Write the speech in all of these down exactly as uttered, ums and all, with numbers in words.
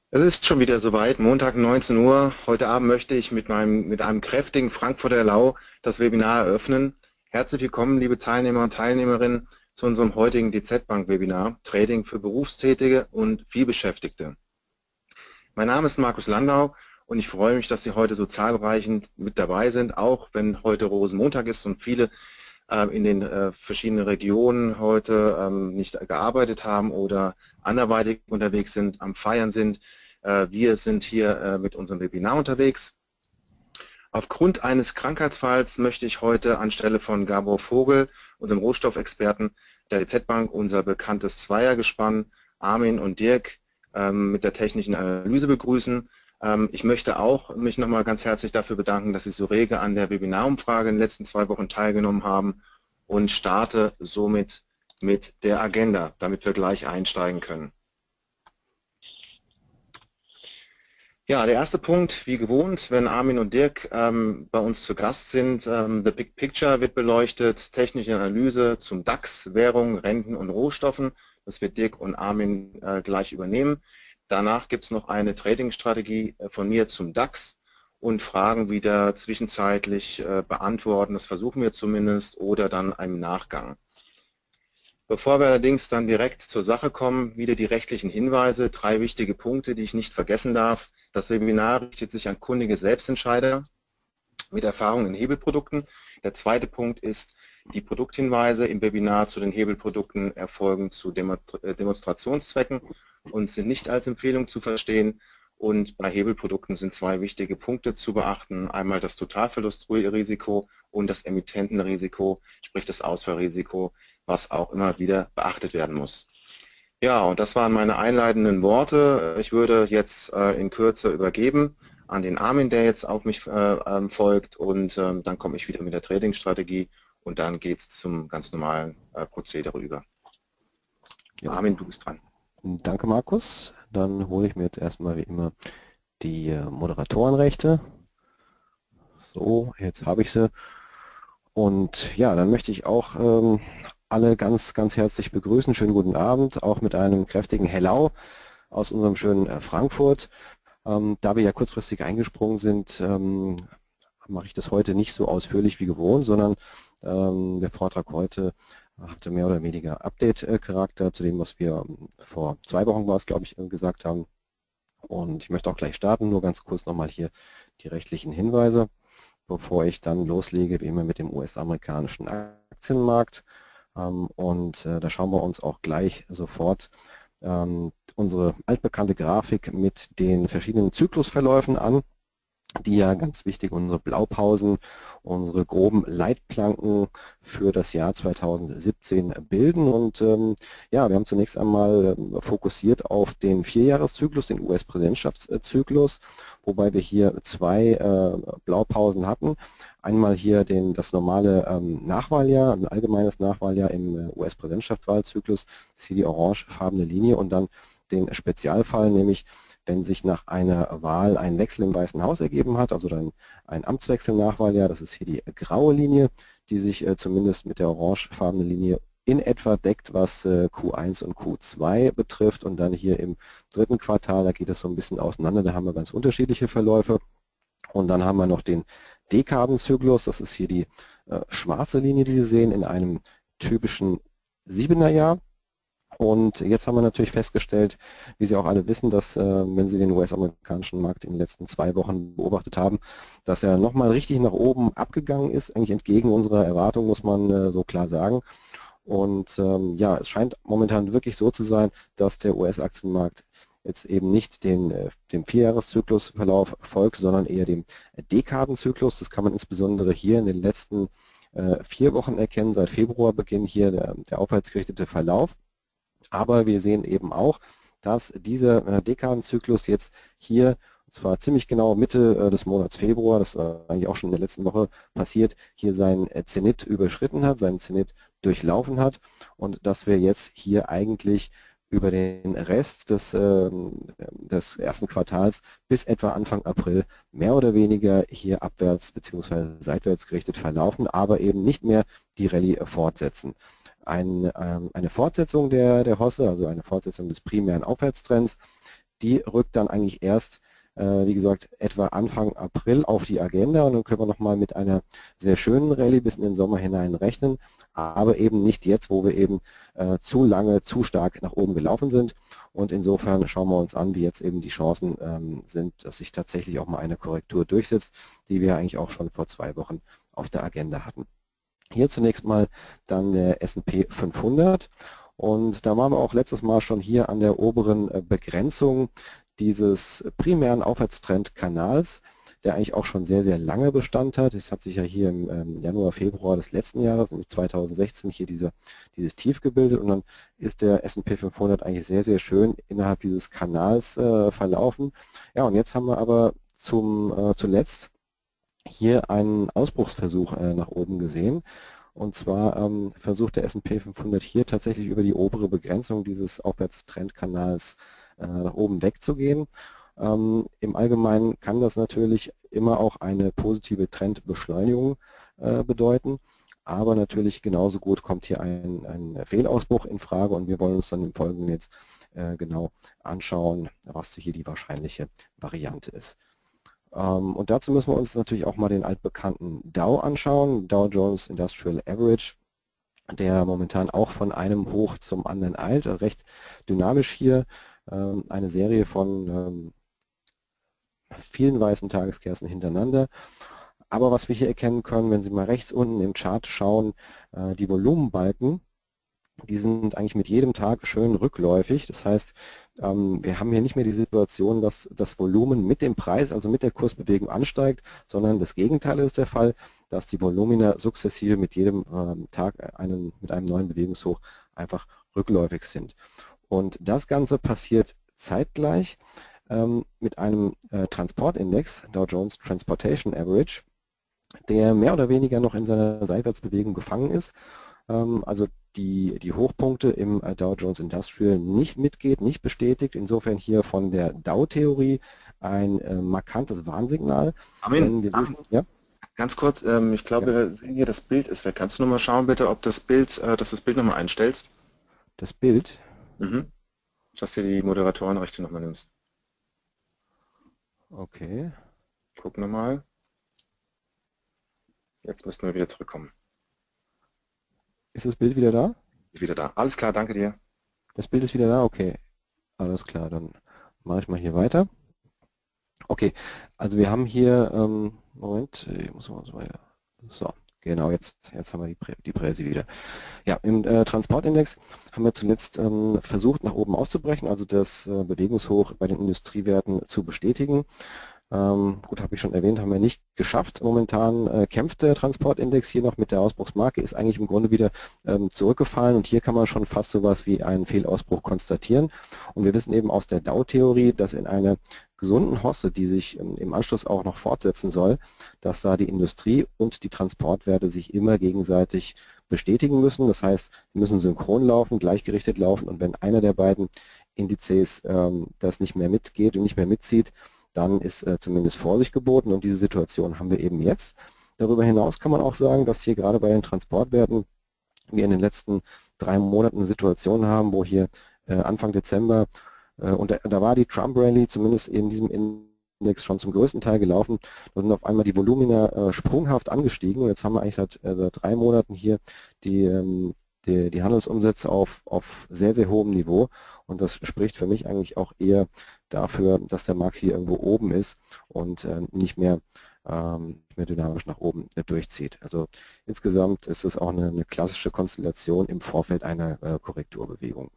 Es ist schon wieder soweit, Montag neunzehn Uhr. Heute Abend möchte ich mit meinem, mit einem kräftigen Frankfurter Lau das Webinar eröffnen. Herzlich willkommen, liebe Teilnehmer und Teilnehmerinnen, zu unserem heutigen D Z Bank Webinar Trading für Berufstätige und Vielbeschäftigte. Mein Name ist Markus Landau und ich freue mich, dass Sie heute so zahlreich mit dabei sind, auch wenn heute Rosenmontag ist und viele äh, in den äh, verschiedenen Regionen heute ähm, nicht gearbeitet haben oder anderweitig unterwegs sind, am Feiern sind. Äh, wir sind hier äh, mit unserem Webinar unterwegs. Aufgrund eines Krankheitsfalls möchte ich heute anstelle von Gabor Vogel, unserem Rohstoffexperten der D Z Bank, unser bekanntes Zweiergespann Armin und Dirk ähm, mit der technischen Analyse begrüßen. Ähm, ich möchte auch mich nochmal ganz herzlich dafür bedanken, dass Sie so rege an der Webinarumfrage in den letzten zwei Wochen teilgenommen haben und starte somit mit der Agenda, damit wir gleich einsteigen können. Ja, der erste Punkt, wie gewohnt, wenn Armin und Dirk ähm, bei uns zu Gast sind, ähm, The Big Picture wird beleuchtet, technische Analyse zum DAX, Währung, Renten und Rohstoffen. Das wird Dirk und Armin äh, gleich übernehmen. Danach gibt es noch eine Trading-Strategie äh, von mir zum DAX und Fragen wieder zwischenzeitlich äh, beantworten. Das versuchen wir zumindest oder dann im Nachgang. Bevor wir allerdings dann direkt zur Sache kommen, wieder die rechtlichen Hinweise, drei wichtige Punkte, die ich nicht vergessen darf. Das Webinar richtet sich an kundige Selbstentscheider mit Erfahrung in Hebelprodukten. Der zweite Punkt ist, die Produkthinweise im Webinar zu den Hebelprodukten erfolgen zu Demonstrationszwecken und sind nicht als Empfehlung zu verstehen. Und bei Hebelprodukten sind zwei wichtige Punkte zu beachten. Einmal das Totalverlustrisiko und das Emittentenrisiko, sprich das Ausfallrisiko, was auch immer wieder beachtet werden muss. Ja, und das waren meine einleitenden Worte. Ich würde jetzt äh, in Kürze übergeben an den Armin, der jetzt auf mich äh, ähm, folgt, und ähm, dann komme ich wieder mit der Trading-Strategie und dann geht es zum ganz normalen äh, Prozedere über. Ja. Armin, du bist dran. Danke, Markus. Dann hole ich mir jetzt erstmal wie immer die äh, Moderatorenrechte. So, jetzt habe ich sie. Und ja, dann möchte ich auch ähm, alle ganz, ganz herzlich begrüßen. Schönen guten Abend, auch mit einem kräftigen Hello aus unserem schönen äh, Frankfurt. Ähm, da wir ja kurzfristig eingesprungen sind, ähm, mache ich das heute nicht so ausführlich wie gewohnt, sondern ähm, der Vortrag heute hatte mehr oder weniger Update-Charakter zu dem, was wir vor zwei Wochen war es, glaube ich, gesagt haben. Und ich möchte auch gleich starten, nur ganz kurz nochmal hier die rechtlichen Hinweise, bevor ich dann loslege, wie immer mit dem U S-amerikanischen Aktienmarkt. Ähm, und äh, da schauen wir uns auch gleich sofort ähm, unsere altbekannte Grafik mit den verschiedenen Zyklusverläufen an, die ja ganz wichtig unsere Blaupausen, unsere groben Leitplanken für das Jahr zweitausendsiebzehn bilden. Und ähm, ja, wir haben zunächst einmal äh, fokussiert auf den Vierjahreszyklus, den U S-Präsidentschaftszyklus, wobei wir hier zwei äh, Blaupausen hatten. Einmal hier den, das normale ähm, Nachwahljahr, ein allgemeines Nachwahljahr im äh, U S-Präsidentschaftswahlzyklus, das ist hier die orangefarbene Linie, und dann den Spezialfall, nämlich wenn sich nach einer Wahl ein Wechsel im Weißen Haus ergeben hat, also dann ein Amtswechsel nach Wahljahr, das ist hier die graue Linie, die sich äh, zumindest mit der orangefarbenen Linie in etwa deckt, was äh, Q eins und Q zwei betrifft, und dann hier im dritten Quartal, da geht es so ein bisschen auseinander, da haben wir ganz unterschiedliche Verläufe. Und dann haben wir noch den Dekadenzyklus, das ist hier die äh, schwarze Linie, die Sie sehen, in einem typischen Siebener Jahr. Und jetzt haben wir natürlich festgestellt, wie Sie auch alle wissen, dass, äh, wenn Sie den U S-amerikanischen Markt in den letzten zwei Wochen beobachtet haben, dass er nochmal richtig nach oben abgegangen ist, eigentlich entgegen unserer Erwartung, muss man äh, so klar sagen. Und ähm, ja, es scheint momentan wirklich so zu sein, dass der U S-Aktienmarkt jetzt eben nicht den, äh, dem Vierjahreszyklusverlauf folgt, sondern eher dem Dekadenzyklus. Das kann man insbesondere hier in den letzten äh, vier Wochen erkennen, seit Februarbeginn hier der, der aufwärtsgerichtete Verlauf. Aber wir sehen eben auch, dass dieser äh, Dekadenzyklus jetzt hier, und zwar ziemlich genau Mitte äh, des Monats Februar, das äh, eigentlich auch schon in der letzten Woche passiert, hier seinen äh, Zenit überschritten hat, seinen Zenit durchlaufen hat, und dass wir jetzt hier eigentlich über den Rest des, äh, des ersten Quartals bis etwa Anfang April mehr oder weniger hier abwärts bzw. seitwärts gerichtet verlaufen, aber eben nicht mehr die Rallye fortsetzen. Ein, ähm, eine Fortsetzung der, der Hosse, also eine Fortsetzung des primären Aufwärtstrends, die rückt dann eigentlich erst, äh, wie gesagt, etwa Anfang April auf die Agenda und dann können wir nochmal mit einer sehr schönen Rallye bis in den Sommer hinein rechnen, aber eben nicht jetzt, wo wir eben äh, zu lange, zu stark nach oben gelaufen sind. Und insofern schauen wir uns an, wie jetzt eben die Chancen ähm, sind, dass sich tatsächlich auch mal eine Korrektur durchsetzt, die wir eigentlich auch schon vor zwei Wochen auf der Agenda hatten. Hier zunächst mal dann der S und P fünfhundert und da waren wir auch letztes Mal schon hier an der oberen Begrenzung dieses primären Aufwärtstrendkanals, der eigentlich auch schon sehr, sehr lange Bestand hat. Es hat sich ja hier im Januar, Februar des letzten Jahres, nämlich zweitausendsechzehn, hier diese, dieses Tief gebildet und dann ist der S und P fünfhundert eigentlich sehr, sehr schön innerhalb dieses Kanals äh, verlaufen. Ja, und jetzt haben wir aber zum, äh, zuletzt hier einen Ausbruchsversuch äh, nach oben gesehen. Und zwar ähm, versucht der S und P fünfhundert hier tatsächlich über die obere Begrenzung dieses Aufwärtstrendkanals äh, nach oben wegzugehen. Ähm, Im Allgemeinen kann das natürlich immer auch eine positive Trendbeschleunigung äh, bedeuten. Aber natürlich genauso gut kommt hier ein, ein Fehlausbruch in Frage und wir wollen uns dann im Folgenden jetzt äh, genau anschauen, was hier die wahrscheinliche Variante ist. Und dazu müssen wir uns natürlich auch mal den altbekannten Dow anschauen, Dow Jones Industrial Average, der momentan auch von einem Hoch zum anderen eilt, recht dynamisch hier, eine Serie von vielen weißen Tageskerzen hintereinander. Aber was wir hier erkennen können, wenn Sie mal rechts unten im Chart schauen, die Volumenbalken, die sind eigentlich mit jedem Tag schön rückläufig. Das heißt, wir haben hier nicht mehr die Situation, dass das Volumen mit dem Preis, also mit der Kursbewegung ansteigt, sondern das Gegenteil ist der Fall, dass die Volumina sukzessive mit jedem Tag einen, mit einem neuen Bewegungshoch einfach rückläufig sind. Und das Ganze passiert zeitgleich mit einem Transportindex, Dow Jones Transportation Average, der mehr oder weniger noch in seiner Seitwärtsbewegung gefangen ist. Also die, die Hochpunkte im Dow Jones Industrial nicht mitgeht, nicht bestätigt. Insofern hier von der Dow-Theorie ein äh, markantes Warnsignal. Armin, wir Armin, wissen, ja? ganz kurz, ähm, ich glaube, Ja. wir sehen hier, das Bild ist weg. Kannst du nochmal schauen, bitte, ob das Bild, äh, dass das Bild nochmal einstellst? Das Bild? Mhm. Dass du die Moderatorenrechte nochmal nimmst. Okay. Gucken wir mal. Jetzt müssten wir wieder zurückkommen. Ist das Bild wieder da? Ist wieder da. Alles klar, danke dir. Das Bild ist wieder da? Okay. Alles klar, dann mache ich mal hier weiter. Okay, also wir haben hier, ähm, Moment, ich muss mal so, so, genau, jetzt, jetzt haben wir die, Prä, die Präsi wieder. Ja, im äh, Transportindex haben wir zuletzt ähm, versucht, nach oben auszubrechen, also das äh, Bewegungshoch bei den Industriewerten zu bestätigen. Ähm, gut, habe ich schon erwähnt, haben wir nicht geschafft. Momentan äh, kämpft der Transportindex hier noch mit der Ausbruchsmarke, ist eigentlich im Grunde wieder ähm, zurückgefallen und hier kann man schon fast sowas wie einen Fehlausbruch konstatieren. Und wir wissen eben aus der Dow-Theorie, dass in einer gesunden Hosse, die sich ähm, im Anschluss auch noch fortsetzen soll, dass da die Industrie und die Transportwerte sich immer gegenseitig bestätigen müssen. Das heißt, sie müssen synchron laufen, gleichgerichtet laufen und wenn einer der beiden Indizes ähm, das nicht mehr mitgeht und nicht mehr mitzieht, dann ist äh, zumindest Vorsicht geboten und diese Situation haben wir eben jetzt. Darüber hinaus kann man auch sagen, dass hier gerade bei den Transportwerten wir in den letzten drei Monaten eine Situation haben, wo hier äh, Anfang Dezember, äh, und da, da war die Trump-Rally zumindest in diesem Index schon zum größten Teil gelaufen, da sind auf einmal die Volumina äh, sprunghaft angestiegen und jetzt haben wir eigentlich seit, äh, seit drei Monaten hier die, ähm, die, die Handelsumsätze auf, auf sehr, sehr hohem Niveau und das spricht für mich eigentlich auch eher dafür, dass der Markt hier irgendwo oben ist und äh, nicht mehr, ähm, mehr dynamisch nach oben äh, durchzieht. Also insgesamt ist es auch eine, eine klassische Konstellation im Vorfeld einer äh, Korrekturbewegung.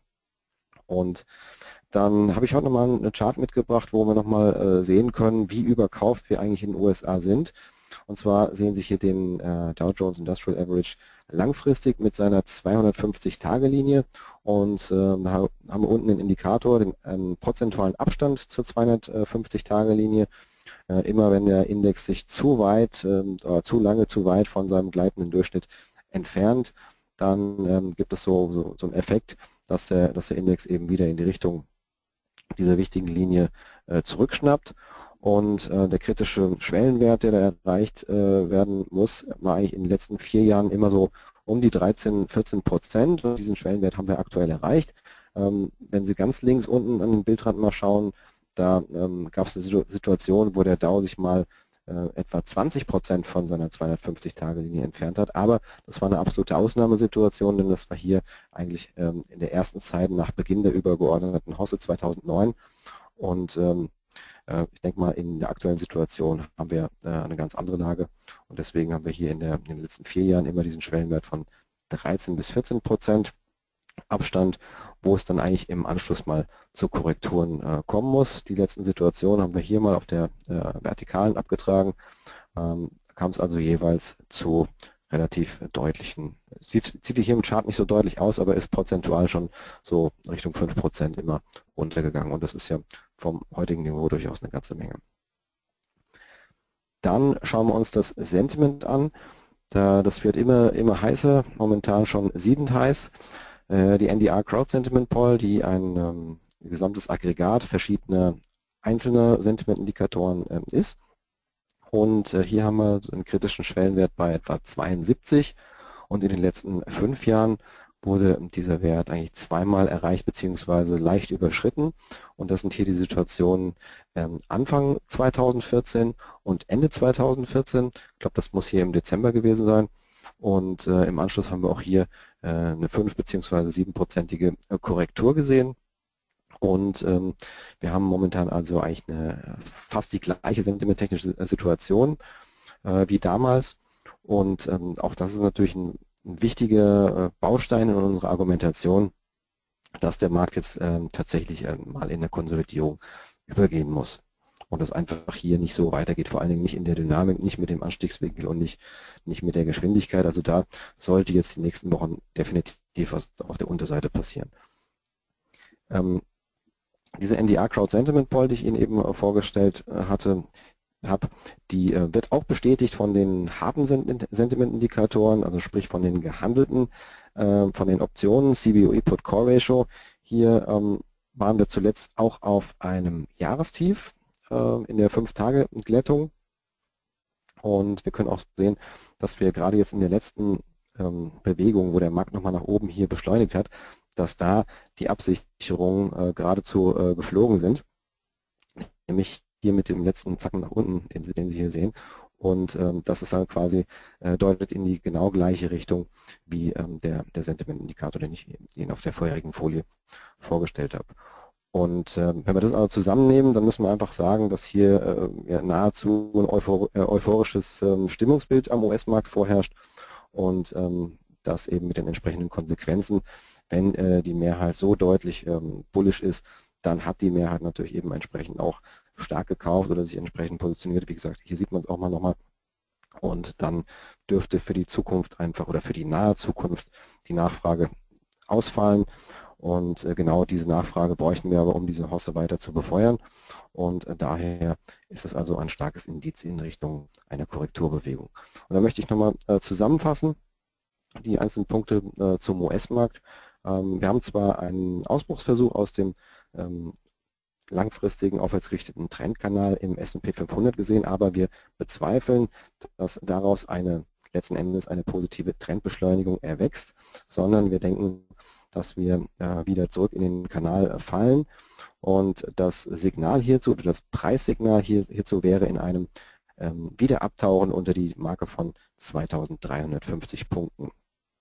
Und dann habe ich heute nochmal eine Chart mitgebracht, wo wir nochmal äh, sehen können, wie überkauft wir eigentlich in den U S A sind. Und zwar sehen Sie hier den äh, Dow Jones Industrial Average langfristig mit seiner zweihundertfünfzig-Tage-Linie und äh, da haben wir unten den Indikator, den ähm, prozentualen Abstand zur zweihundertfünfzig-Tage-Linie. Äh, immer wenn der Index sich zu weit, äh, oder zu lange, zu weit von seinem gleitenden Durchschnitt entfernt, dann ähm, gibt es so, so, so einen Effekt, dass der, dass der Index eben wieder in die Richtung dieser wichtigen Linie äh, zurückschnappt. Und äh, der kritische Schwellenwert, der da erreicht äh, werden muss, war eigentlich in den letzten vier Jahren immer so um die dreizehn, vierzehn Prozent. Und diesen Schwellenwert haben wir aktuell erreicht. Ähm, wenn Sie ganz links unten an den Bildrand mal schauen, Da ähm, gab es eine Situ Situation, wo der Dow sich mal äh, etwa zwanzig Prozent von seiner zweihundertfünfzig-Tage-Linie entfernt hat. Aber das war eine absolute Ausnahmesituation, denn das war hier eigentlich ähm, in der ersten Zeit nach Beginn der übergeordneten Hosse zweitausendneun. Und ähm, äh, ich denke mal, in der aktuellen Situation haben wir äh, eine ganz andere Lage. Und deswegen haben wir hier in, der, in den letzten vier Jahren immer diesen Schwellenwert von dreizehn bis vierzehn Prozent Abstand, wo es dann eigentlich im Anschluss mal zu Korrekturen äh, kommen muss. Die letzten Situationen haben wir hier mal auf der äh, Vertikalen abgetragen. Ähm, kam es also jeweils zu relativ deutlichen, sieht, sieht hier im Chart nicht so deutlich aus, aber ist prozentual schon so Richtung fünf Prozent immer runtergegangen. Und das ist ja vom heutigen Niveau durchaus eine ganze Menge. Dann schauen wir uns das Sentiment an. Da, das wird immer, immer heißer, momentan schon siedend heiß. Die N D R Crowd Sentiment Poll, die ein ähm, gesamtes Aggregat verschiedener einzelner Sentimentindikatoren ähm, ist. Und äh, hier haben wir einen kritischen Schwellenwert bei etwa zweiundsiebzig. Und in den letzten fünf Jahren wurde dieser Wert eigentlich zweimal erreicht bzw. leicht überschritten. Und das sind hier die Situationen ähm, Anfang zweitausendvierzehn und Ende zweitausendvierzehn. Ich glaube, das muss hier im Dezember gewesen sein. Und äh, im Anschluss haben wir auch hier äh, eine fünf bzw. sieben-prozentige äh, Korrektur gesehen. Und ähm, wir haben momentan also eigentlich eine fast die gleiche sentimenttechnische Situation äh, wie damals. Und ähm, auch das ist natürlich ein, ein wichtiger äh, Baustein in unserer Argumentation, dass der Markt jetzt äh, tatsächlich äh, mal in eine Konsolidierung übergehen muss. Und das einfach hier nicht so weitergeht, vor allen Dingen nicht in der Dynamik, nicht mit dem Anstiegswinkel und nicht, nicht mit der Geschwindigkeit. Also da sollte jetzt die nächsten Wochen definitiv was auf der Unterseite passieren. Ähm, diese N D R Crowd Sentiment Poll, die ich Ihnen eben äh, vorgestellt äh, hatte, habe, die äh, wird auch bestätigt von den harten Sentiment-Indikatoren, also sprich von den gehandelten, äh, von den Optionen, C B O E Put Core Ratio. Hier ähm, waren wir zuletzt auch auf einem Jahrestief äh, in der fünf Tage Glättung. Und wir können auch sehen, dass wir gerade jetzt in der letzten ähm, Bewegung, wo der Markt nochmal nach oben hier beschleunigt hat, dass da die Absicherungen äh, geradezu äh, geflogen sind. Nämlich hier mit dem letzten Zacken nach unten, den Sie, den Sie hier sehen. Und ähm, das ist dann quasi, äh, deutet in die genau gleiche Richtung wie ähm, der, der Sentiment-Indikator, den ich Ihnen auf der vorherigen Folie vorgestellt habe. Und äh, wenn wir das also zusammennehmen, dann müssen wir einfach sagen, dass hier äh, ja, nahezu ein euphor äh, euphorisches ähm, Stimmungsbild am U S-Markt vorherrscht und ähm, das eben mit den entsprechenden Konsequenzen. Wenn äh, die Mehrheit so deutlich ähm, bullish ist, dann hat die Mehrheit natürlich eben entsprechend auch stark gekauft oder sich entsprechend positioniert. Wie gesagt, hier sieht man es auch mal nochmal. Und dann dürfte für die Zukunft einfach oder für die nahe Zukunft die Nachfrage ausfallen. Und äh, genau diese Nachfrage bräuchten wir aber, um diese Hosse weiter zu befeuern. Und äh, daher ist es also ein starkes Indiz in Richtung einer Korrekturbewegung. Und da möchte ich nochmal äh, zusammenfassen, die einzelnen Punkte äh, zum U S-Markt. Ähm, wir haben zwar einen Ausbruchsversuch aus dem ähm, langfristigen aufwärtsgerichteten Trendkanal im S und P fünfhundert gesehen, aber wir bezweifeln, dass daraus eine letzten Endes eine positive Trendbeschleunigung erwächst, sondern wir denken, dass wir äh, wieder zurück in den Kanal äh, fallen und das Signal hierzu oder das Preissignal hier, hierzu wäre in einem ähm, Wiederabtauchen unter die Marke von zweitausenddreihundertfünfzig Punkten.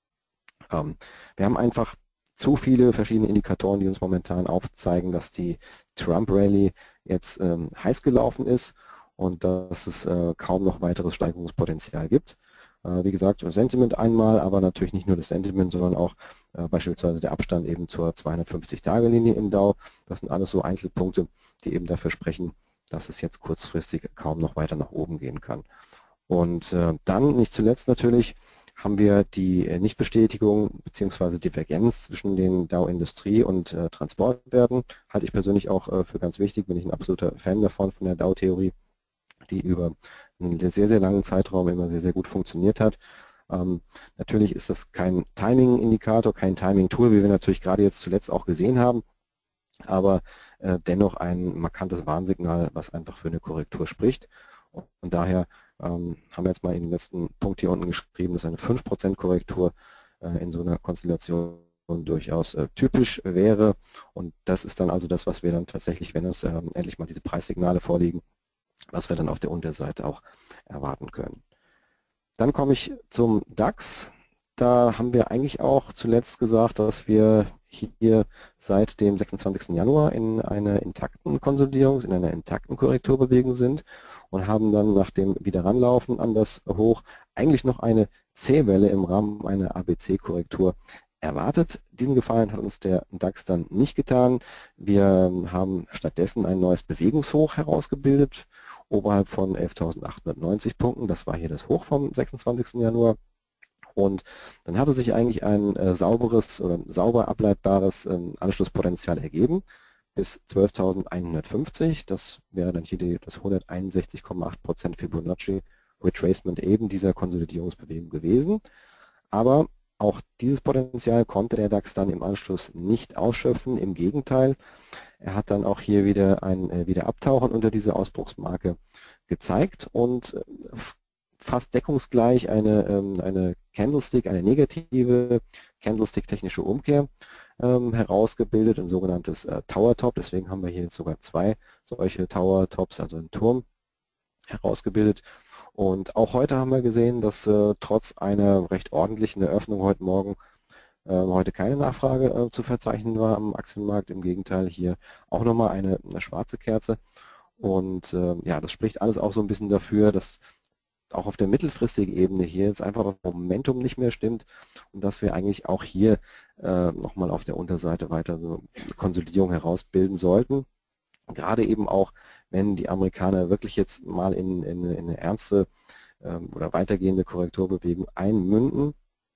Ähm, wir haben einfach zu viele verschiedene Indikatoren, die uns momentan aufzeigen, dass die Trump-Rally jetzt ähm, heiß gelaufen ist und dass es äh, kaum noch weiteres Steigerungspotenzial gibt. Äh, wie gesagt, Sentiment einmal, aber natürlich nicht nur das Sentiment, sondern auch äh, beispielsweise der Abstand eben zur zweihundertfünfzig Tage Linie im Dow. Das sind alles so Einzelpunkte, die eben dafür sprechen, dass es jetzt kurzfristig kaum noch weiter nach oben gehen kann. Und äh, dann nicht zuletzt natürlich haben wir die äh, Nichtbestätigung bzw. Divergenz zwischen den Dow Industrie und äh, Transportwerten. Halte ich persönlich auch äh, für ganz wichtig, bin ich ein absoluter Fan davon, von der Dow-Theorie, die über einen sehr, sehr langen Zeitraum immer sehr, sehr gut funktioniert hat. Ähm, natürlich ist das kein Timing-Indikator, kein Timing-Tool, wie wir natürlich gerade jetzt zuletzt auch gesehen haben, aber äh, dennoch ein markantes Warnsignal, was einfach für eine Korrektur spricht. Und, und daher ähm, haben wir jetzt mal in den letzten Punkt hier unten geschrieben, dass eine fünf Prozent Korrektur äh, in so einer Konstellation durchaus äh, typisch wäre. Und das ist dann also das, was wir dann tatsächlich, wenn uns äh, endlich mal diese Preissignale vorliegen, was wir dann auf der Unterseite auch erwarten können. Dann komme ich zum DAX. Da haben wir eigentlich auch zuletzt gesagt, dass wir hier seit dem sechsundzwanzigsten Januar in einer intakten Konsolidierung, in einer intakten Korrekturbewegung sind und haben dann nach dem Wiederanlaufen an das Hoch eigentlich noch eine C-Welle im Rahmen einer A B C-Korrektur erwartet. Diesen Gefallen hat uns der DAX dann nicht getan. Wir haben stattdessen ein neues Bewegungshoch herausgebildet, oberhalb von elftausendachthundertneunzig Punkten. Das war hier das Hoch vom sechsundzwanzigsten Januar. Und dann hatte sich eigentlich ein äh, sauberes oder sauber ableitbares ähm, Anschlusspotenzial ergeben bis zwölftausendeinhundertfünfzig. Das wäre dann hier die, das hunderteinundsechzig Komma acht Prozent Fibonacci Retracement eben dieser Konsolidierungsbewegung gewesen. Aber auch dieses Potenzial konnte der DAX dann im Anschluss nicht ausschöpfen. Im Gegenteil, er hat dann auch hier wieder ein äh, wieder Abtauchen unter diese Ausbruchsmarke gezeigt und äh, fast deckungsgleich eine, ähm, eine Candlestick, eine negative Candlestick-technische Umkehr ähm, herausgebildet, ein sogenanntes äh, Tower Top. Deswegen haben wir hier jetzt sogar zwei solche Tower Tops, also einen Turm herausgebildet. Und auch heute haben wir gesehen, dass äh, trotz einer recht ordentlichen Eröffnung heute Morgen äh, heute keine Nachfrage äh, zu verzeichnen war am Aktienmarkt. Im Gegenteil, hier auch nochmal eine, eine schwarze Kerze. Und äh, ja, das spricht alles auch so ein bisschen dafür, dass auch auf der mittelfristigen Ebene hier jetzt einfach das Momentum nicht mehr stimmt und dass wir eigentlich auch hier äh, nochmal auf der Unterseite weiter so eine Konsolidierung herausbilden sollten. Gerade eben auch, wenn die Amerikaner wirklich jetzt mal in, in, in eine ernste ähm, oder weitergehende Korrekturbewegung einmünden,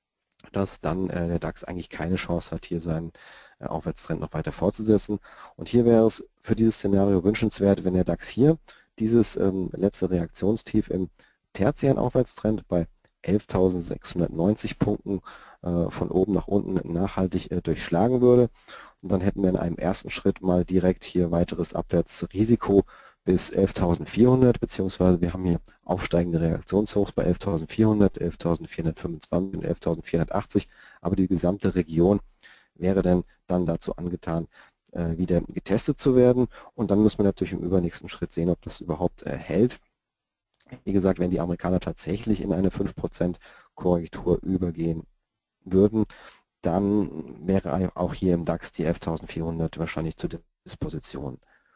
dass dann äh, der DAX eigentlich keine Chance hat, hier seinen äh, Aufwärtstrend noch weiter fortzusetzen. Und hier wäre es für dieses Szenario wünschenswert, wenn der DAX hier dieses ähm, letzte Reaktionstief im tertiären Aufwärtstrend bei elftausendsechshundertneunzig Punkten äh, von oben nach unten nachhaltig äh, durchschlagen würde. Und dann hätten wir in einem ersten Schritt mal direkt hier weiteres Abwärtsrisiko bis elftausendvierhundert, beziehungsweise wir haben hier aufsteigende Reaktionshochs bei elftausendvierhundert, elftausendvierhundertfünfundzwanzig und elftausendvierhundertachtzig, aber die gesamte Region wäre dann, dann dazu angetan, äh, wieder getestet zu werden. Und dann muss man natürlich im übernächsten Schritt sehen, ob das überhaupt äh, hält. Wie gesagt, wenn die Amerikaner tatsächlich in eine fünf Prozent Korrektur übergehen würden, dann wäre auch hier im DAX die elftausendvierhundert wahrscheinlich zur Disposition.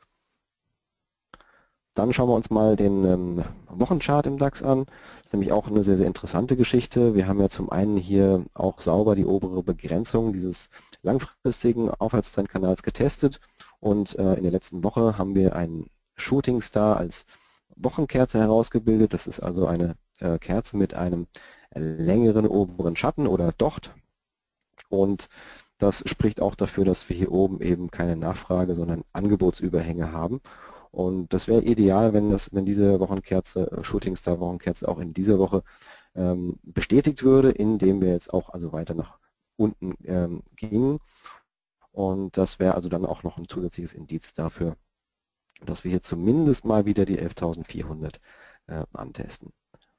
Dann schauen wir uns mal den ähm, Wochenchart im DAX an. Das ist nämlich auch eine sehr, sehr interessante Geschichte. Wir haben ja zum einen hier auch sauber die obere Begrenzung dieses langfristigen Aufwärtstrendkanals getestet und äh, in der letzten Woche haben wir einen Shooting Star als Wochenkerze herausgebildet. Das ist also eine äh, Kerze mit einem längeren oberen Schatten oder Docht. Und das spricht auch dafür, dass wir hier oben eben keine Nachfrage, sondern Angebotsüberhänge haben. Und das wäre ideal, wenn, das, wenn diese Wochenkerze, äh, Shooting Star Wochenkerze auch in dieser Woche ähm, bestätigt würde, indem wir jetzt auch also weiter nach unten ähm, gingen. Und das wäre also dann auch noch ein zusätzliches Indiz dafür, dass wir hier zumindest mal wieder die elftausendvierhundert äh, antesten.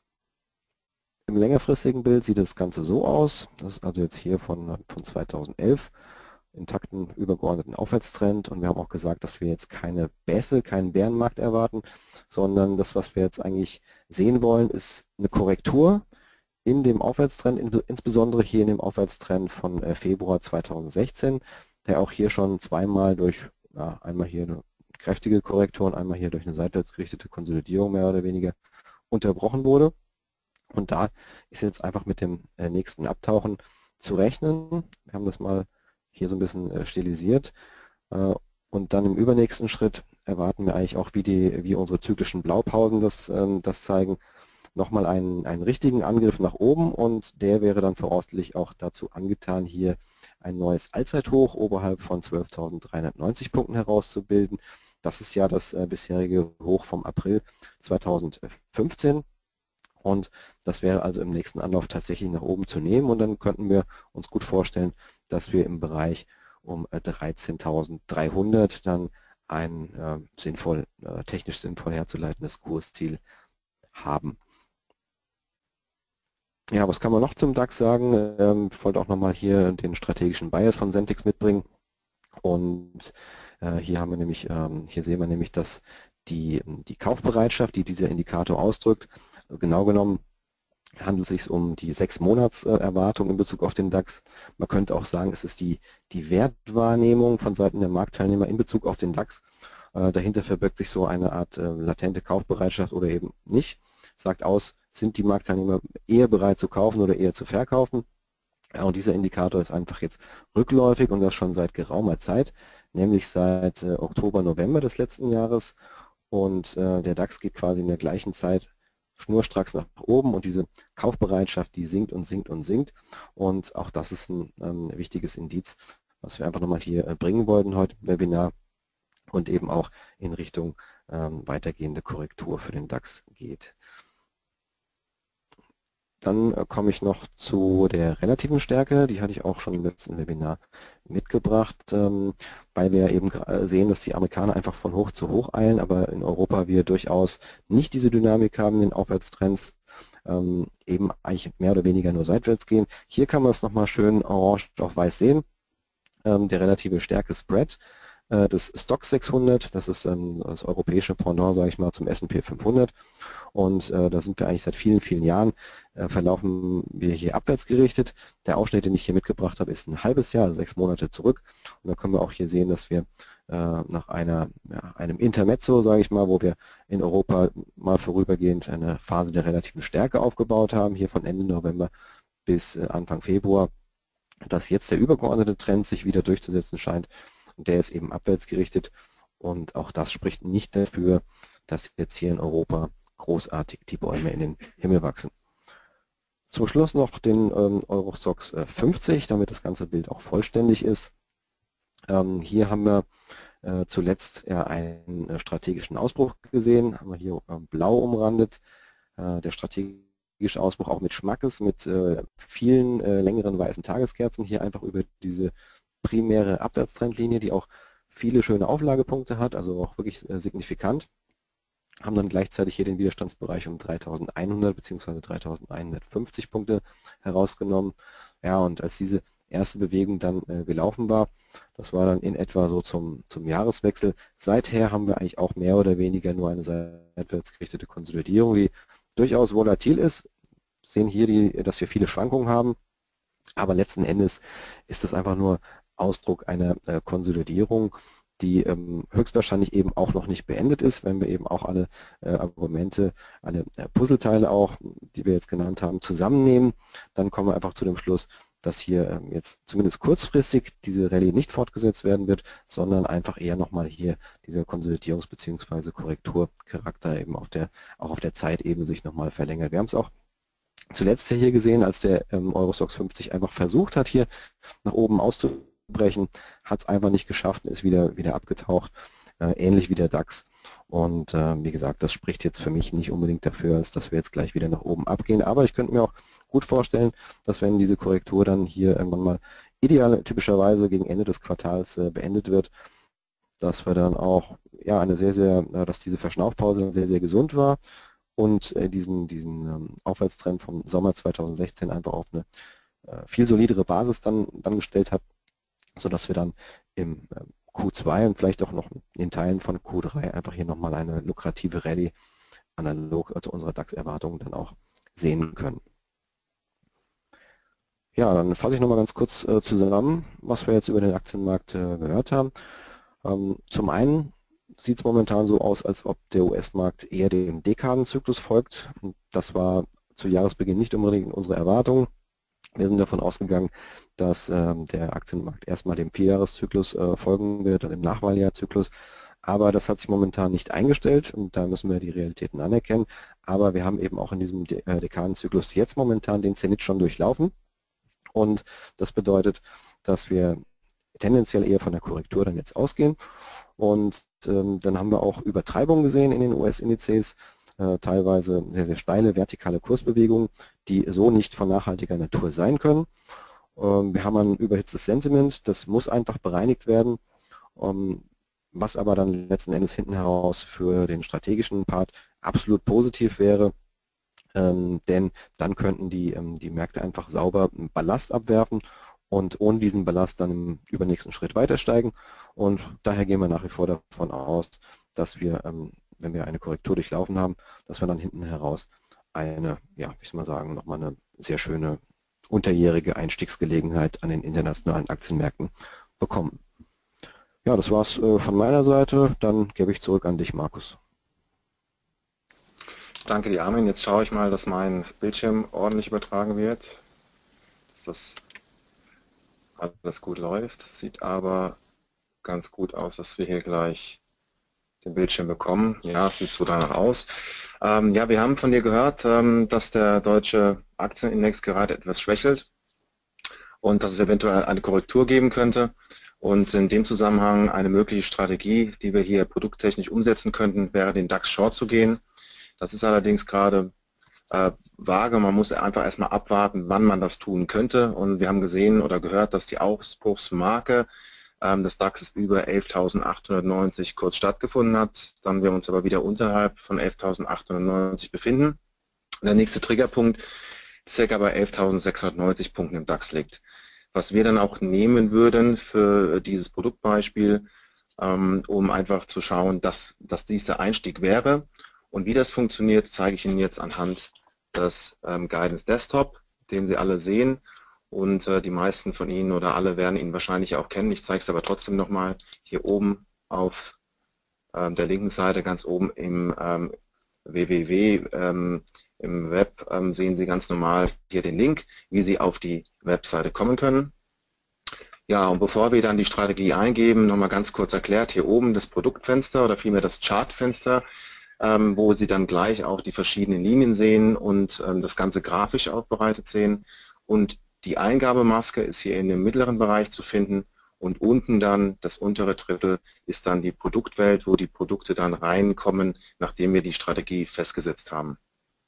Im längerfristigen Bild sieht das Ganze so aus. Das ist also jetzt hier von, von zweitausendelf, intakten übergeordneten Aufwärtstrend. Und wir haben auch gesagt, dass wir jetzt keine Bässe, keinen Bärenmarkt erwarten, sondern das, was wir jetzt eigentlich sehen wollen, ist eine Korrektur in dem Aufwärtstrend, insbesondere hier in dem Aufwärtstrend von Februar zweitausendsechzehn, der auch hier schon zweimal durch, ja, einmal hier eine kräftige Korrektur und einmal hier durch eine seitwärts gerichtete Konsolidierung mehr oder weniger unterbrochen wurde. Und da ist jetzt einfach mit dem äh, nächsten Abtauchen zu rechnen. Wir haben das mal hier so ein bisschen äh, stilisiert. Äh, und dann im übernächsten Schritt erwarten wir eigentlich auch, wie, die, wie unsere zyklischen Blaupausen das, ähm, das zeigen, nochmal einen, einen richtigen Angriff nach oben. Und der wäre dann voraussichtlich auch dazu angetan, hier ein neues Allzeithoch oberhalb von zwölftausenddreihundertneunzig Punkten herauszubilden. Das ist ja das äh, bisherige Hoch vom April zweitausendfünfzehn. Und das wäre also im nächsten Anlauf tatsächlich nach oben zu nehmen. Und dann könnten wir uns gut vorstellen, dass wir im Bereich um dreizehntausenddreihundert dann ein äh, sinnvoll, äh, technisch sinnvoll herzuleitendes Kursziel haben. Ja, was kann man noch zum DAX sagen? Ähm, ich wollte auch nochmal hier den strategischen Bias von Sentix mitbringen. Und äh, hier haben wir nämlich, ähm, hier sehen wir nämlich, dass die, die Kaufbereitschaft, die dieser Indikator ausdrückt, genau genommen handelt es sich um die sechs Monats Erwartung in Bezug auf den DAX. Man könnte auch sagen, es ist die, die Wertwahrnehmung von Seiten der Marktteilnehmer in Bezug auf den DAX. Äh, dahinter verbirgt sich so eine Art äh, latente Kaufbereitschaft oder eben nicht. Sagt aus, sind die Marktteilnehmer eher bereit zu kaufen oder eher zu verkaufen. Ja, und dieser Indikator ist einfach jetzt rückläufig und das schon seit geraumer Zeit, nämlich seit äh, Oktober, November des letzten Jahres. Und äh, der DAX geht quasi in der gleichen Zeit schnurstracks nach oben und diese Kaufbereitschaft, die sinkt und sinkt und sinkt. Und auch das ist ein ähm, wichtiges Indiz, was wir einfach nochmal hier äh, bringen wollten heute im Webinar und eben auch in Richtung ähm, weitergehende Korrektur für den DAX geht. Dann äh, komme ich noch zu der relativen Stärke, die hatte ich auch schon im letzten Webinar mitgebracht, ähm, weil wir eben sehen, dass die Amerikaner einfach von hoch zu hoch eilen, aber in Europa wir durchaus nicht diese Dynamik haben, den Aufwärtstrends, ähm, eben eigentlich mehr oder weniger nur seitwärts gehen. Hier kann man es nochmal schön orange auf weiß sehen, ähm, der relative Stärke Spread äh, des Stoxx sechshundert, das ist ähm, das europäische Pendant, sage ich mal, zum S und P fünfhundert. Und äh, da sind wir eigentlich seit vielen, vielen Jahren, äh, verlaufen wir hier abwärts gerichtet. Der Ausschnitt, den ich hier mitgebracht habe, ist ein halbes Jahr, also sechs Monate zurück. Und da können wir auch hier sehen, dass wir äh, nach einer, ja, einem Intermezzo, sage ich mal, wo wir in Europa mal vorübergehend eine Phase der relativen Stärke aufgebaut haben, hier von Ende November bis äh, Anfang Februar, dass jetzt der übergeordnete Trend sich wieder durchzusetzen scheint. Und der ist eben abwärts gerichtet. Und auch das spricht nicht dafür, dass jetzt hier in Europa großartig die Bäume in den Himmel wachsen. Zum Schluss noch den ähm, Euro Stoxx äh, fünfzig, damit das ganze Bild auch vollständig ist. Ähm, hier haben wir äh, zuletzt äh, einen äh, strategischen Ausbruch gesehen, haben wir hier äh, blau umrandet. Äh, der strategische Ausbruch auch mit Schmackes, mit äh, vielen äh, längeren weißen Tageskerzen, hier einfach über diese primäre Abwärtstrendlinie, die auch viele schöne Auflagepunkte hat, also auch wirklich äh, signifikant. Haben dann gleichzeitig hier den Widerstandsbereich um dreitausendeinhundert bzw. dreitausendeinhundertfünfzig Punkte herausgenommen. Ja, und als diese erste Bewegung dann äh, gelaufen war, das war dann in etwa so zum, zum Jahreswechsel. Seither haben wir eigentlich auch mehr oder weniger nur eine seitwärts gerichtete Konsolidierung, die durchaus volatil ist. Sehen hier, die, dass wir viele Schwankungen haben, aber letzten Endes ist das einfach nur Ausdruck einer äh, Konsolidierung, die ähm, höchstwahrscheinlich eben auch noch nicht beendet ist, wenn wir eben auch alle äh, Argumente, alle äh, Puzzleteile auch, die wir jetzt genannt haben, zusammennehmen, dann kommen wir einfach zu dem Schluss, dass hier ähm, jetzt zumindest kurzfristig diese Rallye nicht fortgesetzt werden wird, sondern einfach eher nochmal hier dieser Konsolidierungs- bzw. Korrekturcharakter eben auf der, auch auf der Zeitebene sich nochmal verlängert. Wir haben es auch zuletzt hier gesehen, als der ähm, Euro Stoxx fünfzig einfach versucht hat, hier nach oben auszubrechen, hat es einfach nicht geschafft und ist wieder, wieder abgetaucht, äh, ähnlich wie der DAX. Und äh, wie gesagt, das spricht jetzt für mich nicht unbedingt dafür, dass wir jetzt gleich wieder nach oben abgehen. Aber ich könnte mir auch gut vorstellen, dass wenn diese Korrektur dann hier irgendwann mal ideal typischerweise gegen Ende des Quartals äh, beendet wird, dass wir dann auch ja eine sehr, sehr, äh, dass diese Verschnaufpause dann sehr, sehr gesund war und äh, diesen, diesen ähm, Aufwärtstrend vom Sommer zweitausendsechzehn einfach auf eine äh, viel solidere Basis dann, dann gestellt hat, sodass wir dann im äh, Q zwei und vielleicht auch noch in Teilen von Q drei einfach hier nochmal eine lukrative Rallye analog zu unserer DAX-Erwartungen dann auch sehen können. Ja, dann fasse ich nochmal ganz kurz äh, zusammen, was wir jetzt über den Aktienmarkt äh, gehört haben. Ähm, zum einen sieht es momentan so aus, als ob der U S-Markt eher dem Dekadenzyklus folgt. Das war zu Jahresbeginn nicht unbedingt unsere Erwartung. Wir sind davon ausgegangen, dass ähm, der Aktienmarkt erstmal dem Vierjahreszyklus äh, folgen wird und im Nachwahljahrzyklus. Aber das hat sich momentan nicht eingestellt und da müssen wir die Realitäten anerkennen. Aber wir haben eben auch in diesem De äh, Dekadenzyklus jetzt momentan den Zenit schon durchlaufen. Und das bedeutet, dass wir tendenziell eher von der Korrektur dann jetzt ausgehen. Und ähm, dann haben wir auch Übertreibungen gesehen in den U S-Indizes, äh, teilweise sehr, sehr steile vertikale Kursbewegungen, die so nicht von nachhaltiger Natur sein können. Ähm, wir haben ein überhitztes Sentiment, das muss einfach bereinigt werden, ähm, was aber dann letzten Endes hinten heraus für den strategischen Part absolut positiv wäre, ähm, denn dann könnten die, ähm, die Märkte einfach sauber Ballast abwerfen und ohne diesen Ballast dann im übernächsten Schritt weiter steigen. Und daher gehen wir nach wie vor davon aus, dass wir, ähm, wenn wir eine Korrektur durchlaufen haben, dass wir dann hinten heraus eine, ja, wie soll man sagen, nochmal eine sehr schöne unterjährige Einstiegsgelegenheit an den internationalen Aktienmärkten bekommen. Ja, das war's äh, von meiner Seite. Dann gebe ich zurück an dich, Markus. Danke dir, Armin. Jetzt schaue ich mal, dass mein Bildschirm ordentlich übertragen wird, dass das alles gut läuft. Sieht aber ganz gut aus, dass wir hier gleich den Bildschirm bekommen. Ja, es sieht so danach aus. Ähm, ja, wir haben von dir gehört, ähm, dass der deutsche Aktienindex gerade etwas schwächelt und dass es eventuell eine Korrektur geben könnte. Und in dem Zusammenhang eine mögliche Strategie, die wir hier produkttechnisch umsetzen könnten, wäre den DAX Short zu gehen. Das ist allerdings gerade äh, vage. Man muss einfach erstmal abwarten, wann man das tun könnte. Und wir haben gesehen oder gehört, dass die Ausbruchsmarke ähm, des DAX über elftausendachthundertneunzig kurz stattgefunden hat. Dann wir uns aber wieder unterhalb von elftausendachthundertneunzig befinden. Und der nächste Triggerpunkt circa bei elftausendsechshundertneunzig Punkten im DAX liegt. Was wir dann auch nehmen würden für dieses Produktbeispiel, ähm, um einfach zu schauen, dass, dass dies der Einstieg wäre. Und wie das funktioniert, zeige ich Ihnen jetzt anhand des ähm, Guidance Desktop, den Sie alle sehen. Und äh, die meisten von Ihnen oder alle werden ihn wahrscheinlich auch kennen. Ich zeige es aber trotzdem nochmal hier oben auf ähm, der linken Seite, ganz oben im ähm, w w w, ähm, im Web ähm, sehen Sie ganz normal hier den Link, wie Sie auf die Webseite kommen können. Ja, und bevor wir dann die Strategie eingeben, nochmal ganz kurz erklärt, hier oben das Produktfenster oder vielmehr das Chartfenster, ähm, wo Sie dann gleich auch die verschiedenen Linien sehen und ähm, das Ganze grafisch aufbereitet sehen. Und die Eingabemaske ist hier in dem mittleren Bereich zu finden und unten dann das untere Drittel ist dann die Produktwelt, wo die Produkte dann reinkommen, nachdem wir die Strategie festgesetzt haben.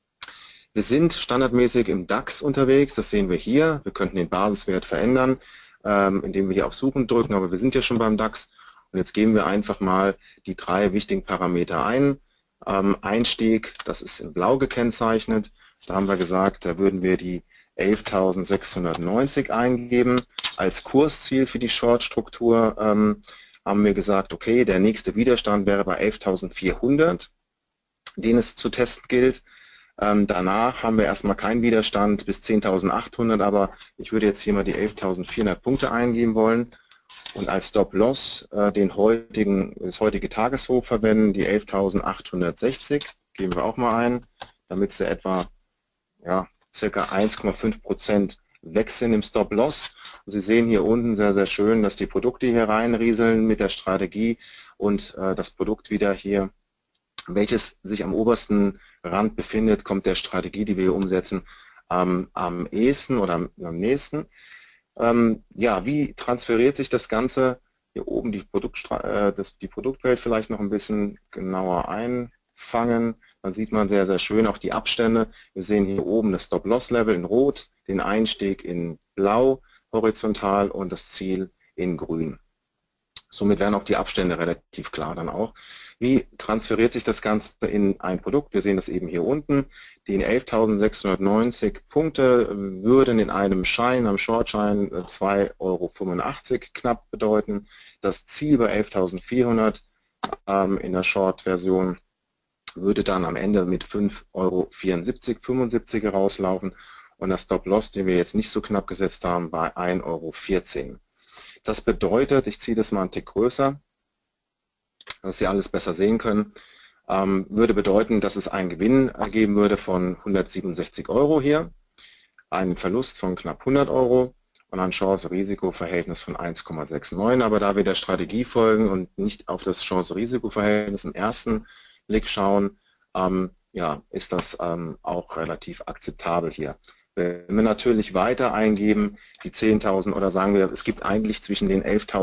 Wir sind standardmäßig im DAX unterwegs, das sehen wir hier. Wir könnten den Basiswert verändern, ähm, indem wir hier auf Suchen drücken, aber wir sind ja schon beim DAX. Und jetzt geben wir einfach mal die drei wichtigen Parameter ein. Ähm, Einstieg, das ist in blau gekennzeichnet. Da haben wir gesagt, da würden wir die elftausendsechshundertneunzig eingeben. Als Kursziel für die Short-Struktur ähm, haben wir gesagt, okay, der nächste Widerstand wäre bei elftausendvierhundert, den es zu testen gilt. Ähm, danach haben wir erstmal keinen Widerstand bis zehntausendachthundert, aber ich würde jetzt hier mal die elftausendvierhundert Punkte eingeben wollen und als Stop-Loss äh, den heutigen, das heutige Tageshoch verwenden, die elftausendachthundertsechzig, geben wir auch mal ein, damit sie etwa ja, circa eins Komma fünf Prozent weg sind im Stop-Loss. Und Sie sehen hier unten sehr, sehr schön, dass die Produkte hier reinrieseln mit der Strategie und äh, das Produkt wieder hier, welches sich am obersten Rand befindet, kommt der Strategie, die wir hier umsetzen, ähm, am ehesten oder am, am nächsten. Ähm, ja, wie transferiert sich das Ganze? Hier oben die, Produktstra äh, das, die Produktwelt vielleicht noch ein bisschen genauer einfangen. Dann sieht man sehr, sehr schön auch die Abstände. Wir sehen hier oben das Stop-Loss-Level in Rot, den Einstieg in Blau horizontal und das Ziel in Grün. Somit werden auch die Abstände relativ klar dann auch. Wie transferiert sich das Ganze in ein Produkt? Wir sehen das eben hier unten. Die elftausendsechshundertneunzig Punkte würden in einem Schein, am Shortschein zwei Euro fünfundachtzig knapp bedeuten. Das Ziel bei elftausendvierhundert ähm, in der Short-Version würde dann am Ende mit fünf Euro vierundsiebzig, fünfundsiebzig rauslaufen und das Stop-Loss, den wir jetzt nicht so knapp gesetzt haben, bei ein Euro vierzehn. Das bedeutet, ich ziehe das mal einen Tick größer, dass Sie alles besser sehen können, ähm, würde bedeuten, dass es einen Gewinn ergeben würde von hundertsiebenundsechzig Euro hier, einen Verlust von knapp hundert Euro und ein Chance-Risiko-Verhältnis von eins Komma neunundsechzig. Aber da wir der Strategie folgen und nicht auf das Chance-Risiko-Verhältnis im ersten Blick schauen, ähm, ja, ist das ähm, auch relativ akzeptabel hier. Wenn wir natürlich weiter eingeben, die zehntausend oder sagen wir, es gibt eigentlich zwischen den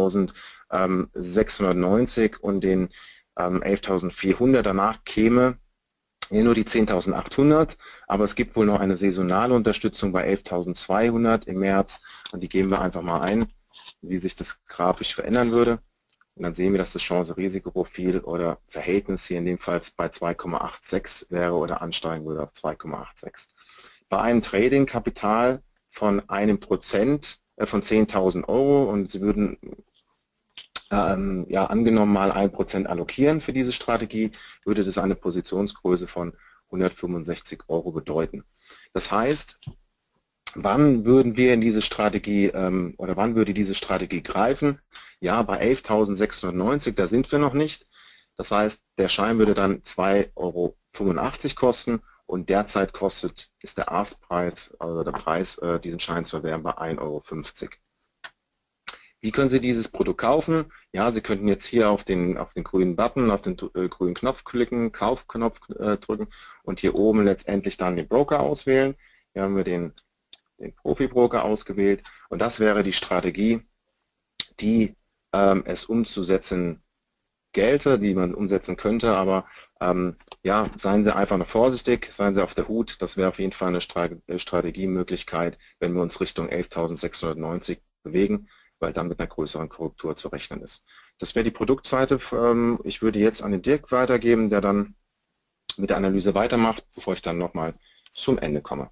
elftausendsechshundertneunzig und den ähm, elftausendvierhundert, danach käme hier nur die zehntausendachthundert, aber es gibt wohl noch eine saisonale Unterstützung bei elftausendzweihundert im März und die geben wir einfach mal ein, wie sich das grafisch verändern würde. Und dann sehen wir, dass das Chance-Risikoprofil oder Verhältnis hier in dem Fall bei zwei Komma sechsundachtzig wäre oder ansteigen würde auf zwei Komma sechsundachtzig. Bei einem Trading-Kapital von einem Prozent äh, von zehntausend Euro und Sie würden ähm, ja angenommen mal ein Prozent allokieren für diese Strategie, würde das eine Positionsgröße von hundertfünfundsechzig Euro bedeuten. Das heißt, wann würden wir in diese Strategie ähm, oder wann würde diese Strategie greifen? Ja, bei elftausendsechshundertneunzig, da sind wir noch nicht. Das heißt, der Schein würde dann zwei Euro fünfundachtzig kosten und derzeit kostet, ist der Askpreis, also der Preis, äh, diesen Schein zu erwerben, bei ein Euro fünfzig. Wie können Sie dieses Produkt kaufen? Ja, Sie könnten jetzt hier auf den, auf den grünen Button, auf den äh, grünen Knopf klicken, Kaufknopf äh, drücken und hier oben letztendlich dann den Broker auswählen. Hier haben wir den, den Profi-Broker ausgewählt und das wäre die Strategie, die ähm, es umzusetzen gelte, die man umsetzen könnte, aber ähm, ja, seien Sie einfach noch vorsichtig, seien Sie auf der Hut, das wäre auf jeden Fall eine Strategiemöglichkeit, wenn wir uns Richtung elftausendsechshundertneunzig bewegen, weil dann mit einer größeren Korrektur zu rechnen ist. Das wäre die Produktseite. Ich würde jetzt an den Dirk weitergeben, der dann mit der Analyse weitermacht, bevor ich dann nochmal zum Ende komme.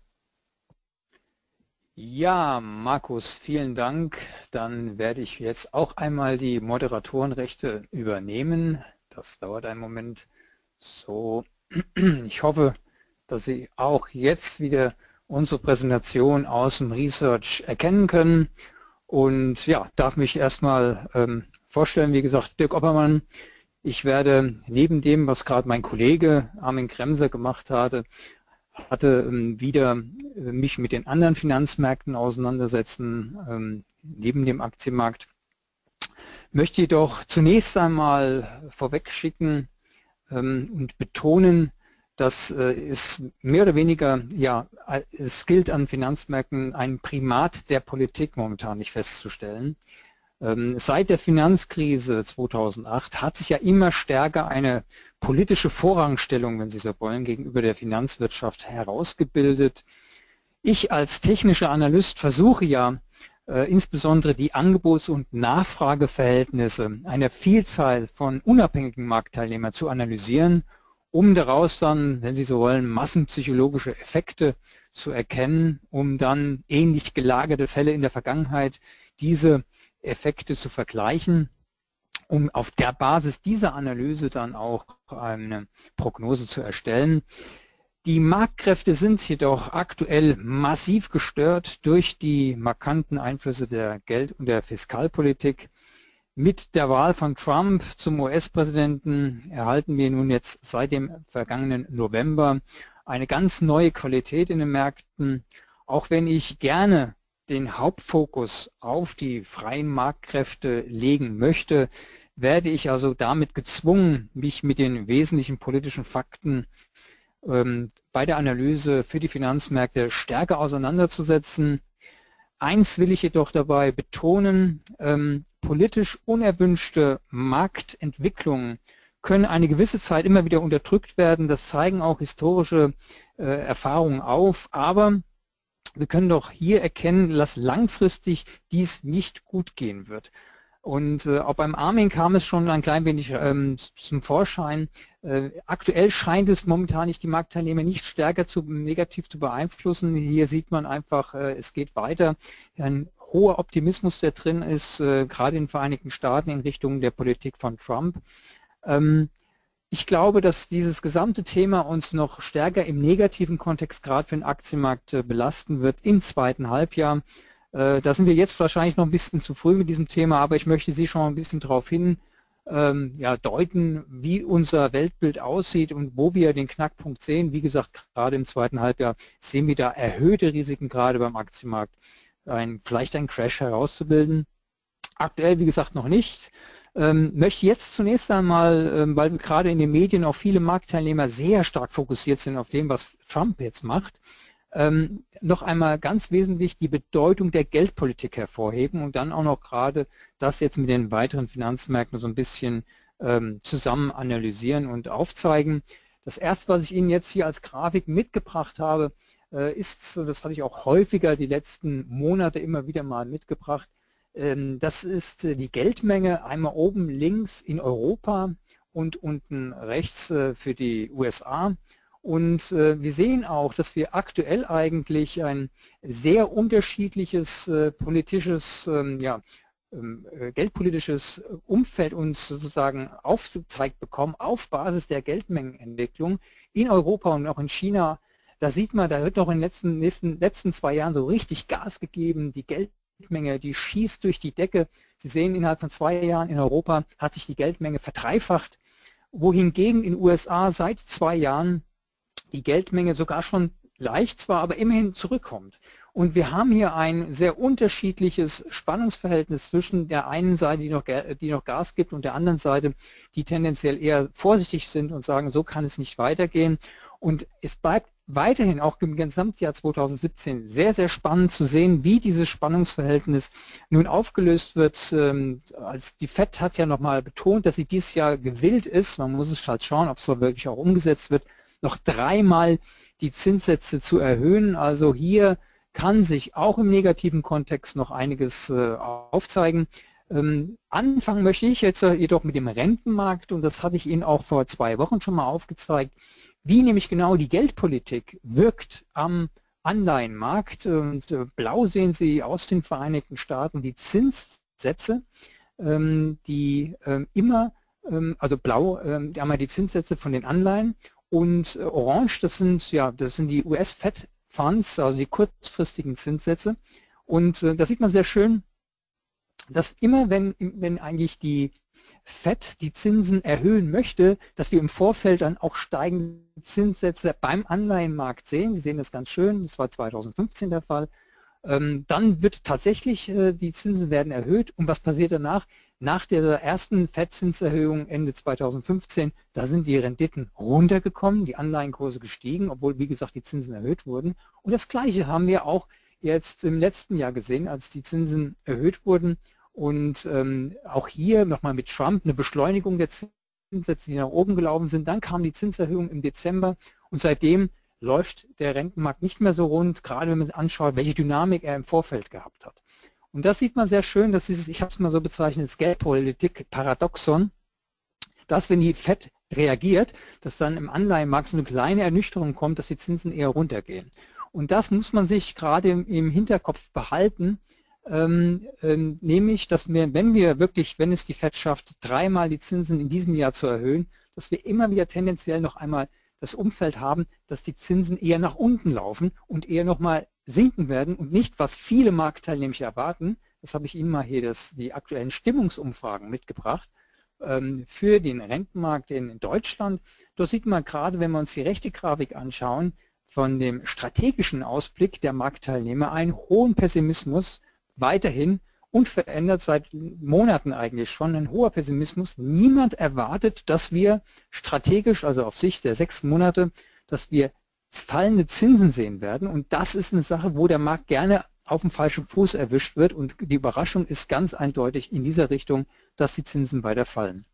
Ja, Markus, vielen Dank. Dann werde ich jetzt auch einmal die Moderatorenrechte übernehmen. Das dauert einen Moment. So, ich hoffe, dass Sie auch jetzt wieder unsere Präsentation aus dem Research erkennen können. Und ja, darf mich erstmal ähm, vorstellen, wie gesagt, Dirk Oppermann. Ich werde neben dem, was gerade mein Kollege Armin Kremser gemacht hatte, hatte ähm, wieder äh, mich mit den anderen Finanzmärkten auseinandersetzen, ähm, neben dem Aktienmarkt. Möchte jedoch zunächst einmal vorweg schicken ähm, und betonen, dass äh, es mehr oder weniger, ja, es gilt an Finanzmärkten ein Primat der Politik momentan nicht festzustellen. Ähm, seit der Finanzkrise zweitausendacht hat sich ja immer stärker eine politische Vorrangstellung, wenn Sie so wollen, gegenüber der Finanzwirtschaft herausgebildet. Ich als technischer Analyst versuche ja äh, insbesondere die Angebots- und Nachfrageverhältnisse einer Vielzahl von unabhängigen Marktteilnehmern zu analysieren, um daraus dann, wenn Sie so wollen, massenpsychologische Effekte zu erkennen, um dann ähnlich gelagerte Fälle in der Vergangenheit, diese Effekte zu vergleichen, um auf der Basis dieser Analyse dann auch eine Prognose zu erstellen. Die Marktkräfte sind jedoch aktuell massiv gestört durch die markanten Einflüsse der Geld- und der Fiskalpolitik. Mit der Wahl von Trump zum U S-Präsidenten erhalten wir nun jetzt seit dem vergangenen November eine ganz neue Qualität in den Märkten, auch wenn ich gerne den Hauptfokus auf die freien Marktkräfte legen möchte, werde ich also damit gezwungen, mich mit den wesentlichen politischen Fakten ähm, bei der Analyse für die Finanzmärkte stärker auseinanderzusetzen. Eins will ich jedoch dabei betonen, ähm, politisch unerwünschte Marktentwicklungen können eine gewisse Zeit immer wieder unterdrückt werden. Das zeigen auch historische äh, Erfahrungen auf, aber wir können doch hier erkennen, dass langfristig dies nicht gut gehen wird. Und äh, auch beim Armin kam es schon ein klein wenig ähm, zum Vorschein. Äh, aktuell scheint es momentan nicht die Marktteilnehmer nicht stärker zu, negativ zu beeinflussen. Hier sieht man einfach, äh, es geht weiter. Ein hoher Optimismus, der drin ist, äh, gerade in den Vereinigten Staaten in Richtung der Politik von Trump. Ähm, Ich glaube, dass dieses gesamte Thema uns noch stärker im negativen Kontext gerade für den Aktienmarkt belasten wird im zweiten Halbjahr. Da sind wir jetzt wahrscheinlich noch ein bisschen zu früh mit diesem Thema, aber ich möchte Sie schon ein bisschen darauf hin ähm, ja, deuten, wie unser Weltbild aussieht und wo wir den Knackpunkt sehen. Wie gesagt, gerade im zweiten Halbjahr sehen wir da erhöhte Risiken gerade beim Aktienmarkt, ein, vielleicht einen Crash herauszubilden. Aktuell, wie gesagt, noch nicht. Ähm, möchte jetzt zunächst einmal, ähm, weil gerade in den Medien auch viele Marktteilnehmer sehr stark fokussiert sind auf dem, was Trump jetzt macht, ähm, noch einmal ganz wesentlich die Bedeutung der Geldpolitik hervorheben und dann auch noch gerade das jetzt mit den weiteren Finanzmärkten so ein bisschen ähm, zusammen analysieren und aufzeigen. Das erste, was ich Ihnen jetzt hier als Grafik mitgebracht habe, äh, ist, das hatte ich auch häufiger die letzten Monate immer wieder mal mitgebracht, Das ist die Geldmenge einmal oben links in Europa und unten rechts für die U S A. Und wir sehen auch, dass wir aktuell eigentlich ein sehr unterschiedliches politisches, ja, geldpolitisches Umfeld uns sozusagen aufgezeigt bekommen auf Basis der Geldmengenentwicklung in Europa und auch in China. Da sieht man, da wird noch in den letzten, nächsten, letzten zwei Jahren so richtig Gas gegeben. Die Geldmenge, die schießt durch die Decke. Sie sehen, innerhalb von zwei Jahren in Europa hat sich die Geldmenge verdreifacht, wohingegen in den U S A seit zwei Jahren die Geldmenge sogar schon leicht zwar, aber immerhin zurückkommt. Und wir haben hier ein sehr unterschiedliches Spannungsverhältnis zwischen der einen Seite, die noch, die noch Gas gibt, und der anderen Seite, die tendenziell eher vorsichtig sind und sagen, so kann es nicht weitergehen. Und es bleibt weiterhin auch im Gesamtjahr zweitausendsiebzehn sehr, sehr spannend zu sehen, wie dieses Spannungsverhältnis nun aufgelöst wird. Ähm, als die Fed hat ja nochmal betont, dass sie dieses Jahr gewillt ist, man muss es halt schauen, ob es so wirklich auch umgesetzt wird, noch dreimal die Zinssätze zu erhöhen. Also hier kann sich auch im negativen Kontext noch einiges äh, aufzeigen. Ähm, anfangen möchte ich jetzt jedoch mit dem Rentenmarkt, und das hatte ich Ihnen auch vor zwei Wochen schon mal aufgezeigt, wie nämlich genau die Geldpolitik wirkt am Anleihenmarkt. Und äh, blau sehen Sie aus den Vereinigten Staaten die Zinssätze, ähm, die ähm, immer, ähm, also blau, ähm, einmal die Zinssätze von den Anleihen, und äh, orange, das sind, ja, das sind die U S-Fed Funds, also die kurzfristigen Zinssätze. Und äh, da sieht man sehr schön, dass immer, wenn, wenn eigentlich die Fed die Zinsen erhöhen möchte, dass wir im Vorfeld dann auch steigende Zinssätze beim Anleihenmarkt sehen. Sie sehen das ganz schön, das war zweitausendfünfzehn der Fall. Ähm, dann wird tatsächlich, äh, die Zinsen werden erhöht. Und was passiert danach? Nach der ersten Fed-Zinserhöhung Ende zweitausendfünfzehn, da sind die Renditen runtergekommen, die Anleihenkurse gestiegen, obwohl, wie gesagt, die Zinsen erhöht wurden. Und das Gleiche haben wir auch jetzt im letzten Jahr gesehen, als die Zinsen erhöht wurden. Und ähm, auch hier nochmal mit Trump eine Beschleunigung der Zinssätze, die nach oben gelaufen sind. Dann kam die Zinserhöhung im Dezember, und seitdem läuft der Rentenmarkt nicht mehr so rund, gerade wenn man sich anschaut, welche Dynamik er im Vorfeld gehabt hat. Und das sieht man sehr schön, dass dieses, ich habe es mal so bezeichnet, das Geldpolitik-Paradoxon, dass, wenn die Fed reagiert, dass dann im Anleihenmarkt so eine kleine Ernüchterung kommt, dass die Zinsen eher runtergehen. Und das muss man sich gerade im, im Hinterkopf behalten, ähm, ähm, nämlich, dass wir, wenn wir wirklich, wenn es die Fed schafft, dreimal die Zinsen in diesem Jahr zu erhöhen, dass wir immer wieder tendenziell noch einmal das Umfeld haben, dass die Zinsen eher nach unten laufen und eher nochmal sinken werden und nicht, was viele Marktteilnehmer erwarten. Das habe ich Ihnen mal hier das, die aktuellen Stimmungsumfragen mitgebracht ähm, für den Rentenmarkt in, in Deutschland. Dort sieht man gerade, wenn wir uns die rechte Grafik anschauen, von dem strategischen Ausblick der Marktteilnehmer einen hohen Pessimismus, weiterhin unverändert seit Monaten eigentlich schon, ein hoher Pessimismus. Niemand erwartet, dass wir strategisch, also auf Sicht der sechs Monate, dass wir fallende Zinsen sehen werden. Und das ist eine Sache, wo der Markt gerne auf dem falschen Fuß erwischt wird. Und die Überraschung ist ganz eindeutig in dieser Richtung, dass die Zinsen weiter fallen.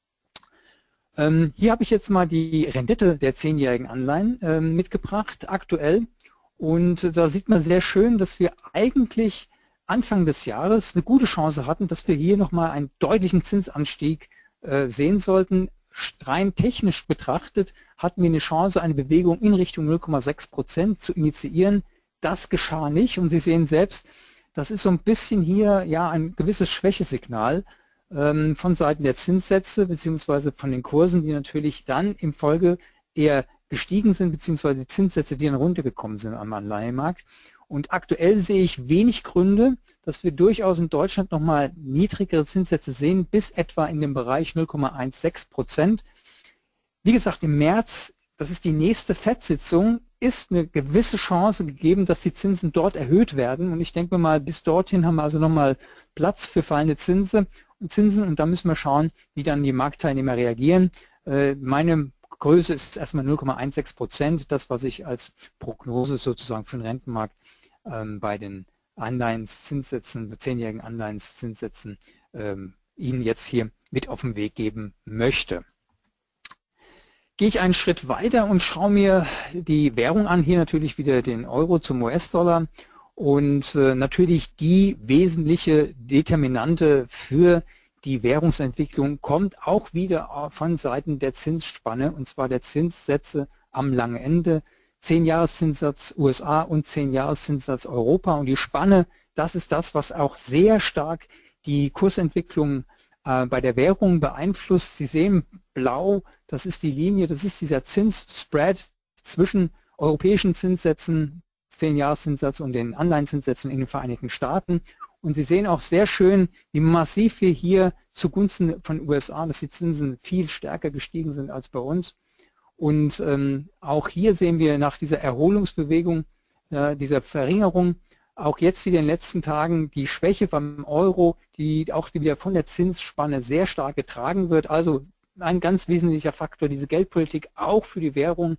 Ähm, hier habe ich jetzt mal die Rendite der zehnjährigen Anleihen ähm, mitgebracht, aktuell. Und da sieht man sehr schön, dass wir eigentlich Anfang des Jahres eine gute Chance hatten, dass wir hier nochmal einen deutlichen Zinsanstieg äh, sehen sollten. Rein technisch betrachtet hatten wir eine Chance, eine Bewegung in Richtung null Komma sechs Prozent zu initiieren. Das geschah nicht, und Sie sehen selbst, das ist so ein bisschen hier ja ein gewisses Schwächesignal ähm, von Seiten der Zinssätze beziehungsweise von den Kursen, die natürlich dann im Folge eher gestiegen sind, beziehungsweise die Zinssätze, die dann runtergekommen sind am Anleihenmarkt. Und aktuell sehe ich wenig Gründe, dass wir durchaus in Deutschland nochmal niedrigere Zinssätze sehen, bis etwa in dem Bereich null Komma sechzehn Prozent. Wie gesagt, im März, das ist die nächste Fed-Sitzung, ist eine gewisse Chance gegeben, dass die Zinsen dort erhöht werden. Und ich denke mal, bis dorthin haben wir also nochmal Platz für fallende Zinsen. Und Zinsen. Und da müssen wir schauen, wie dann die Marktteilnehmer reagieren. Äh, meine Größe ist erstmal null Komma sechzehn Prozent, das, was ich als Prognose sozusagen für den Rentenmarkt ähm, bei den Anleihenzinssätzen, zehnjährigen Anleihenzinssätzen ähm, Ihnen jetzt hier mit auf den Weg geben möchte. Gehe ich einen Schritt weiter und schaue mir die Währung an, hier natürlich wieder den Euro zum U S-Dollar. und äh, natürlich die wesentliche Determinante für die Währungsentwicklung kommt auch wieder von Seiten der Zinsspanne, und zwar der Zinssätze am langen Ende, zehn-Jahres-Zinssatz U S A und zehn-Jahres-Zinssatz Europa. Und die Spanne, das ist das, was auch sehr stark die Kursentwicklung äh, bei der Währung beeinflusst. Sie sehen blau, das ist die Linie, das ist dieser Zinsspread zwischen europäischen Zinssätzen, zehn-Jahres-Zinssatz und den Anleihenzinssätzen in den Vereinigten Staaten. Und Sie sehen auch sehr schön, wie massiv wir hier zugunsten von U S A, dass die Zinsen viel stärker gestiegen sind als bei uns. Und ähm, auch hier sehen wir nach dieser Erholungsbewegung, äh, dieser Verringerung, auch jetzt wieder in den letzten Tagen die Schwäche beim Euro, die auch wieder von der Zinsspanne sehr stark getragen wird. Also ein ganz wesentlicher Faktor, diese Geldpolitik auch für die Währung.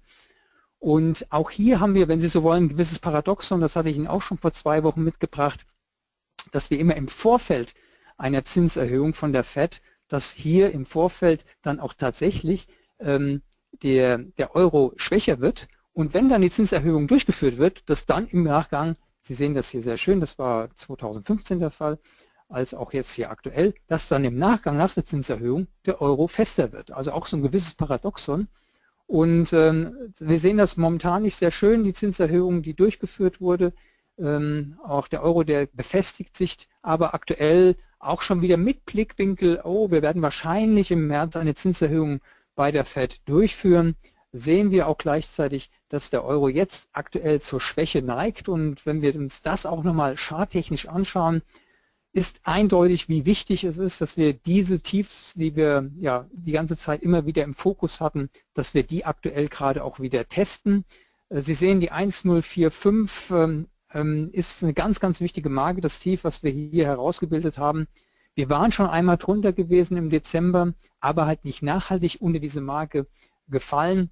Und auch hier haben wir, wenn Sie so wollen, ein gewisses Paradoxon, das hatte ich Ihnen auch schon vor zwei Wochen mitgebracht, dass wir immer im Vorfeld einer Zinserhöhung von der Fed, dass hier im Vorfeld dann auch tatsächlich ähm, der, der Euro schwächer wird. Und wenn dann die Zinserhöhung durchgeführt wird, dass dann im Nachgang, Sie sehen das hier sehr schön, das war zweitausendfünfzehn der Fall, als auch jetzt hier aktuell, dass dann im Nachgang nach der Zinserhöhung der Euro fester wird. Also auch so ein gewisses Paradoxon. Und ähm, wir sehen das momentan nicht sehr schön, die Zinserhöhung, die durchgeführt wurde. Ähm, auch der Euro, der befestigt sich, aber aktuell auch schon wieder mit Blickwinkel, oh, wir werden wahrscheinlich im März eine Zinserhöhung bei der Fed durchführen. Sehen wir auch gleichzeitig, dass der Euro jetzt aktuell zur Schwäche neigt. Und wenn wir uns das auch nochmal charttechnisch anschauen, ist eindeutig, wie wichtig es ist, dass wir diese Tiefs, die wir ja die ganze Zeit immer wieder im Fokus hatten, dass wir die aktuell gerade auch wieder testen. Sie sehen, die eins Komma null vier fünf ähm, ist eine ganz, ganz wichtige Marke, das Tief, was wir hier herausgebildet haben. Wir waren schon einmal drunter gewesen im Dezember, aber halt nicht nachhaltig unter diese Marke gefallen.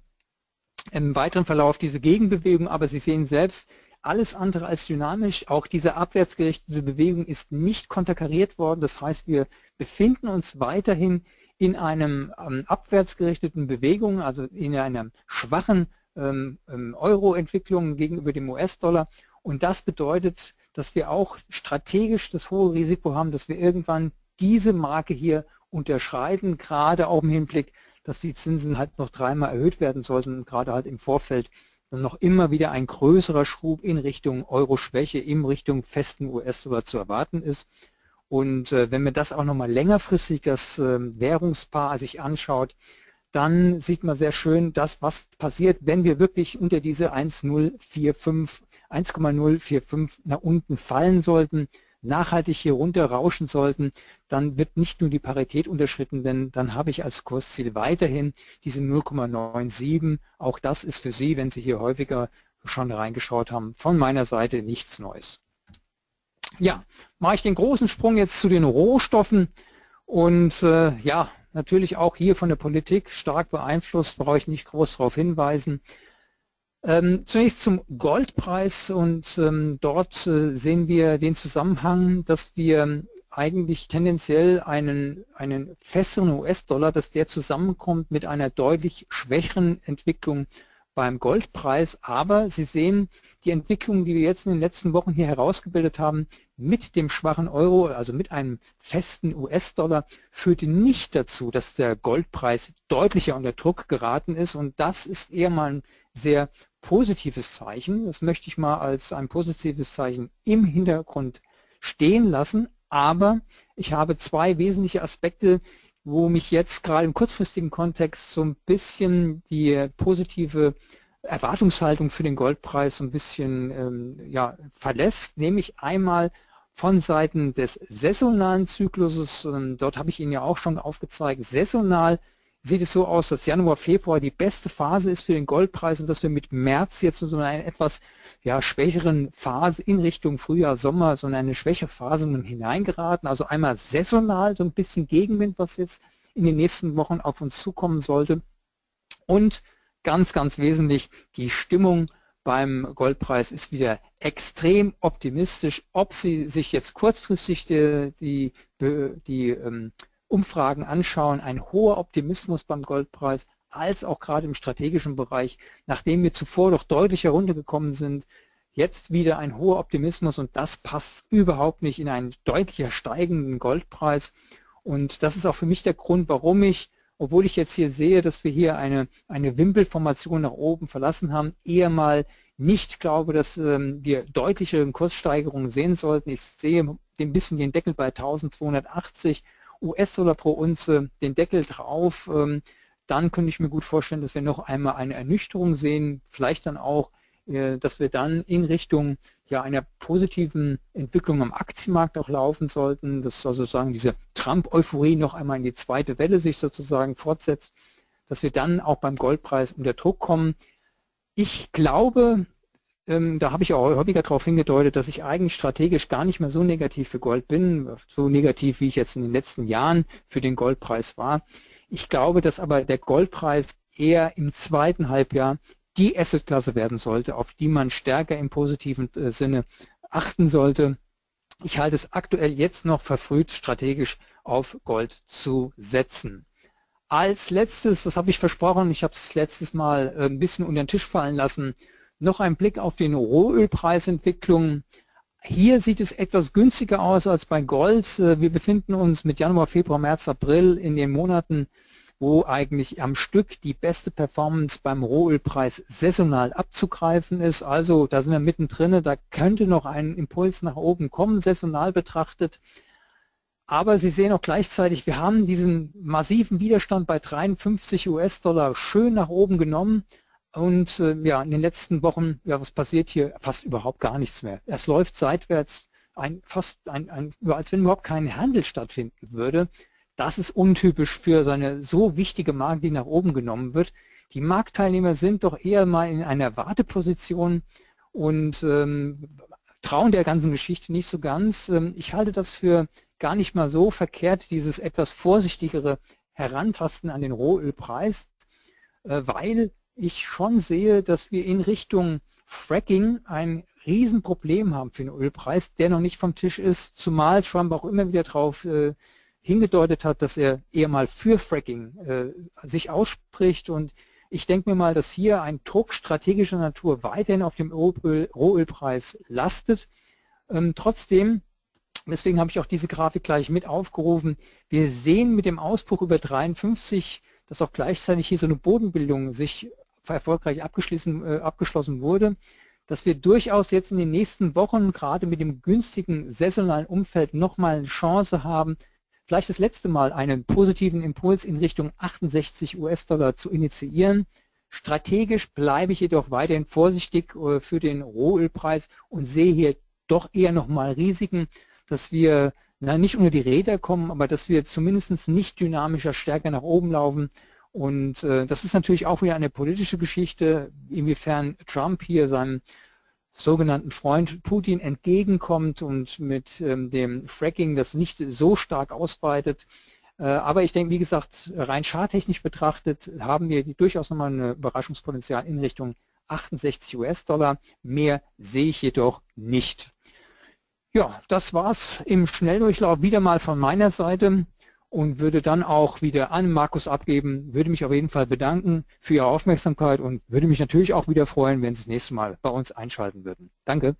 Im weiteren Verlauf diese Gegenbewegung, aber Sie sehen selbst, alles andere als dynamisch. Auch diese abwärtsgerichtete Bewegung ist nicht konterkariert worden. Das heißt, wir befinden uns weiterhin in einem ähm, abwärtsgerichteten Bewegung, also in einer schwachen ähm, Euro-Entwicklung gegenüber dem U S-Dollar. Und das bedeutet, dass wir auch strategisch das hohe Risiko haben, dass wir irgendwann diese Marke hier unterschreiten, gerade auch im Hinblick, dass die Zinsen halt noch dreimal erhöht werden sollten, gerade halt im Vorfeld dann noch immer wieder ein größerer Schub in Richtung Euro-Schwäche, in Richtung festen U S-Dollar zu erwarten ist. Und äh, wenn man das auch nochmal längerfristig, das äh, Währungspaar sich anschaut, dann sieht man sehr schön, dass was passiert, wenn wir wirklich unter diese eins Komma null vier fünf, eins Komma null vier fünf nach unten fallen sollten, nachhaltig hier runter rauschen sollten, dann wird nicht nur die Parität unterschritten, denn dann habe ich als Kursziel weiterhin diese null Komma neun sieben. Auch das ist für Sie, wenn Sie hier häufiger schon reingeschaut haben, von meiner Seite nichts Neues. Ja, mache ich den großen Sprung jetzt zu den Rohstoffen und äh, ja, natürlich auch hier von der Politik stark beeinflusst, brauche ich nicht groß darauf hinweisen. Ähm, zunächst zum Goldpreis und ähm, dort äh, sehen wir den Zusammenhang, dass wir eigentlich tendenziell einen, einen festeren U S-Dollar, dass der zusammenkommt mit einer deutlich schwächeren Entwicklung beim Goldpreis. Aber Sie sehen, die Entwicklung, die wir jetzt in den letzten Wochen hier herausgebildet haben, mit dem schwachen Euro, also mit einem festen U S-Dollar, führte nicht dazu, dass der Goldpreis deutlicher unter Druck geraten ist. Und das ist eher mal ein sehr positives Zeichen. Das möchte ich mal als ein positives Zeichen im Hintergrund stehen lassen. Aber ich habe zwei wesentliche Aspekte, wo mich jetzt gerade im kurzfristigen Kontext so ein bisschen die positive Erwartungshaltung für den Goldpreis so ein bisschen ähm, ja, verlässt, nämlich einmal von Seiten des saisonalen Zykluses. Ähm, dort habe ich Ihnen ja auch schon aufgezeigt, saisonal sieht es so aus, dass Januar, Februar die beste Phase ist für den Goldpreis und dass wir mit März jetzt in so einer etwas ja, schwächeren Phase in Richtung Frühjahr, Sommer, so eine schwächere Phase hineingeraten. Also einmal saisonal so ein bisschen Gegenwind, was jetzt in den nächsten Wochen auf uns zukommen sollte. Und ganz, ganz wesentlich, die Stimmung beim Goldpreis ist wieder extrem optimistisch. Ob Sie sich jetzt kurzfristig die, die, die ähm, Umfragen anschauen, ein hoher Optimismus beim Goldpreis, als auch gerade im strategischen Bereich, nachdem wir zuvor doch deutlich heruntergekommen sind, jetzt wieder ein hoher Optimismus und das passt überhaupt nicht in einen deutlicher steigenden Goldpreis. Und das ist auch für mich der Grund, warum ich, obwohl ich jetzt hier sehe, dass wir hier eine, eine Wimpelformation nach oben verlassen haben, eher mal nicht glaube, dass ähm, wir deutliche Kurssteigerungen sehen sollten. Ich sehe ein bisschen den Deckel bei eintausendzweihundertachtzig US-Dollar pro Unze, den Deckel drauf. Ähm, dann könnte ich mir gut vorstellen, dass wir noch einmal eine Ernüchterung sehen, vielleicht dann auch, äh, dass wir dann in Richtung ja, einer positiven Entwicklung am Aktienmarkt auch laufen sollten, dass also sozusagen diese Trump-Euphorie noch einmal in die zweite Welle sich sozusagen fortsetzt, dass wir dann auch beim Goldpreis unter Druck kommen. Ich glaube, ähm, da habe ich auch häufiger darauf hingedeutet, dass ich eigentlich strategisch gar nicht mehr so negativ für Gold bin, so negativ, wie ich jetzt in den letzten Jahren für den Goldpreis war. Ich glaube, dass aber der Goldpreis eher im zweiten Halbjahr die Assetklasse werden sollte, auf die man stärker im positiven äh, Sinne achten sollte. Ich halte es aktuell jetzt noch verfrüht, strategisch auf Gold zu setzen. Als letztes, das habe ich versprochen, ich habe es letztes Mal ein bisschen unter den Tisch fallen lassen, noch ein Blick auf die Rohölpreisentwicklung. Hier sieht es etwas günstiger aus als bei Gold. Wir befinden uns mit Januar, Februar, März, April in den Monaten, wo eigentlich am Stück die beste Performance beim Rohölpreis saisonal abzugreifen ist. Also da sind wir mittendrin, da könnte noch ein Impuls nach oben kommen, saisonal betrachtet. Aber Sie sehen auch gleichzeitig, wir haben diesen massiven Widerstand bei dreiundfünfzig US-Dollar schön nach oben genommen. Und äh, ja, in den letzten Wochen, ja, was passiert hier? Fast überhaupt gar nichts mehr. Es läuft seitwärts, ein, fast ein, ein, als wenn überhaupt kein Handel stattfinden würde. Das ist untypisch für so eine so wichtige Marke, die nach oben genommen wird. Die Marktteilnehmer sind doch eher mal in einer Warteposition und ähm, trauen der ganzen Geschichte nicht so ganz. Ähm, ich halte das für gar nicht mal so verkehrt, dieses etwas vorsichtigere Herantasten an den Rohölpreis, äh, weil ich schon sehe, dass wir in Richtung Fracking ein Riesenproblem haben für den Ölpreis, der noch nicht vom Tisch ist, zumal Trump auch immer wieder darauf äh, hingedeutet hat, dass er eher mal für Fracking äh, sich ausspricht. Und ich denke mir mal, dass hier ein Druck strategischer Natur weiterhin auf dem Rohöl, Rohölpreis lastet. Ähm, trotzdem, deswegen habe ich auch diese Grafik gleich mit aufgerufen, wir sehen mit dem Ausbruch über dreiundfünfzig, dass auch gleichzeitig hier so eine Bodenbildung sich erfolgreich abgeschlossen, äh, abgeschlossen wurde, dass wir durchaus jetzt in den nächsten Wochen, gerade mit dem günstigen saisonalen Umfeld, nochmal eine Chance haben, vielleicht das letzte Mal einen positiven Impuls in Richtung achtundsechzig US-Dollar zu initiieren. Strategisch bleibe ich jedoch weiterhin vorsichtig äh, für den Rohölpreis und sehe hier doch eher nochmal Risiken, dass wir na, nicht unter die Räder kommen, aber dass wir zumindest nicht dynamischer stärker nach oben laufen. Und äh, das ist natürlich auch wieder eine politische Geschichte, inwiefern Trump hier seinem sogenannten Freund Putin entgegenkommt und mit ähm, dem Fracking das nicht so stark ausbreitet. Äh, aber ich denke, wie gesagt, rein charttechnisch betrachtet haben wir die durchaus nochmal ein Überraschungspotenzial in Richtung achtundsechzig US-Dollar. Mehr sehe ich jedoch nicht. Ja, das war's im Schnelldurchlauf wieder mal von meiner Seite und würde dann auch wieder an Markus abgeben, würde mich auf jeden Fall bedanken für Ihre Aufmerksamkeit und würde mich natürlich auch wieder freuen, wenn Sie das nächste Mal bei uns einschalten würden. Danke.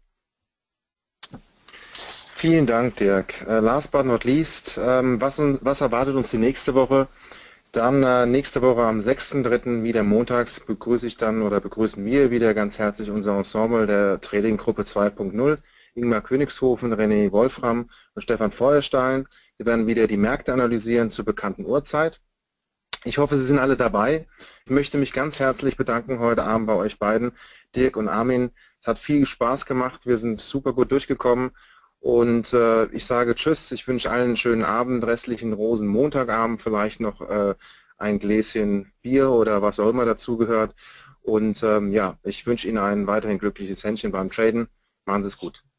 Vielen Dank, Dirk. Uh, last but not least, ähm, was, was erwartet uns die nächste Woche? Dann äh, nächste Woche am sechsten dritten wieder montags begrüße ich dann oder begrüßen wir wieder ganz herzlich unser Ensemble der Trading-Gruppe zwei punkt null. Ingmar Königshofen, René Wolfram und Stefan Feuerstein. Wir werden wieder die Märkte analysieren zur bekannten Uhrzeit. Ich hoffe, Sie sind alle dabei. Ich möchte mich ganz herzlich bedanken heute Abend bei euch beiden, Dirk und Armin. Es hat viel Spaß gemacht. Wir sind super gut durchgekommen. Und äh, ich sage Tschüss. Ich wünsche allen einen schönen Abend, restlichen Rosenmontagabend, vielleicht noch äh, ein Gläschen Bier oder was auch immer dazugehört. Und ähm, ja, ich wünsche Ihnen ein weiterhin glückliches Händchen beim Traden. Machen Sie es gut.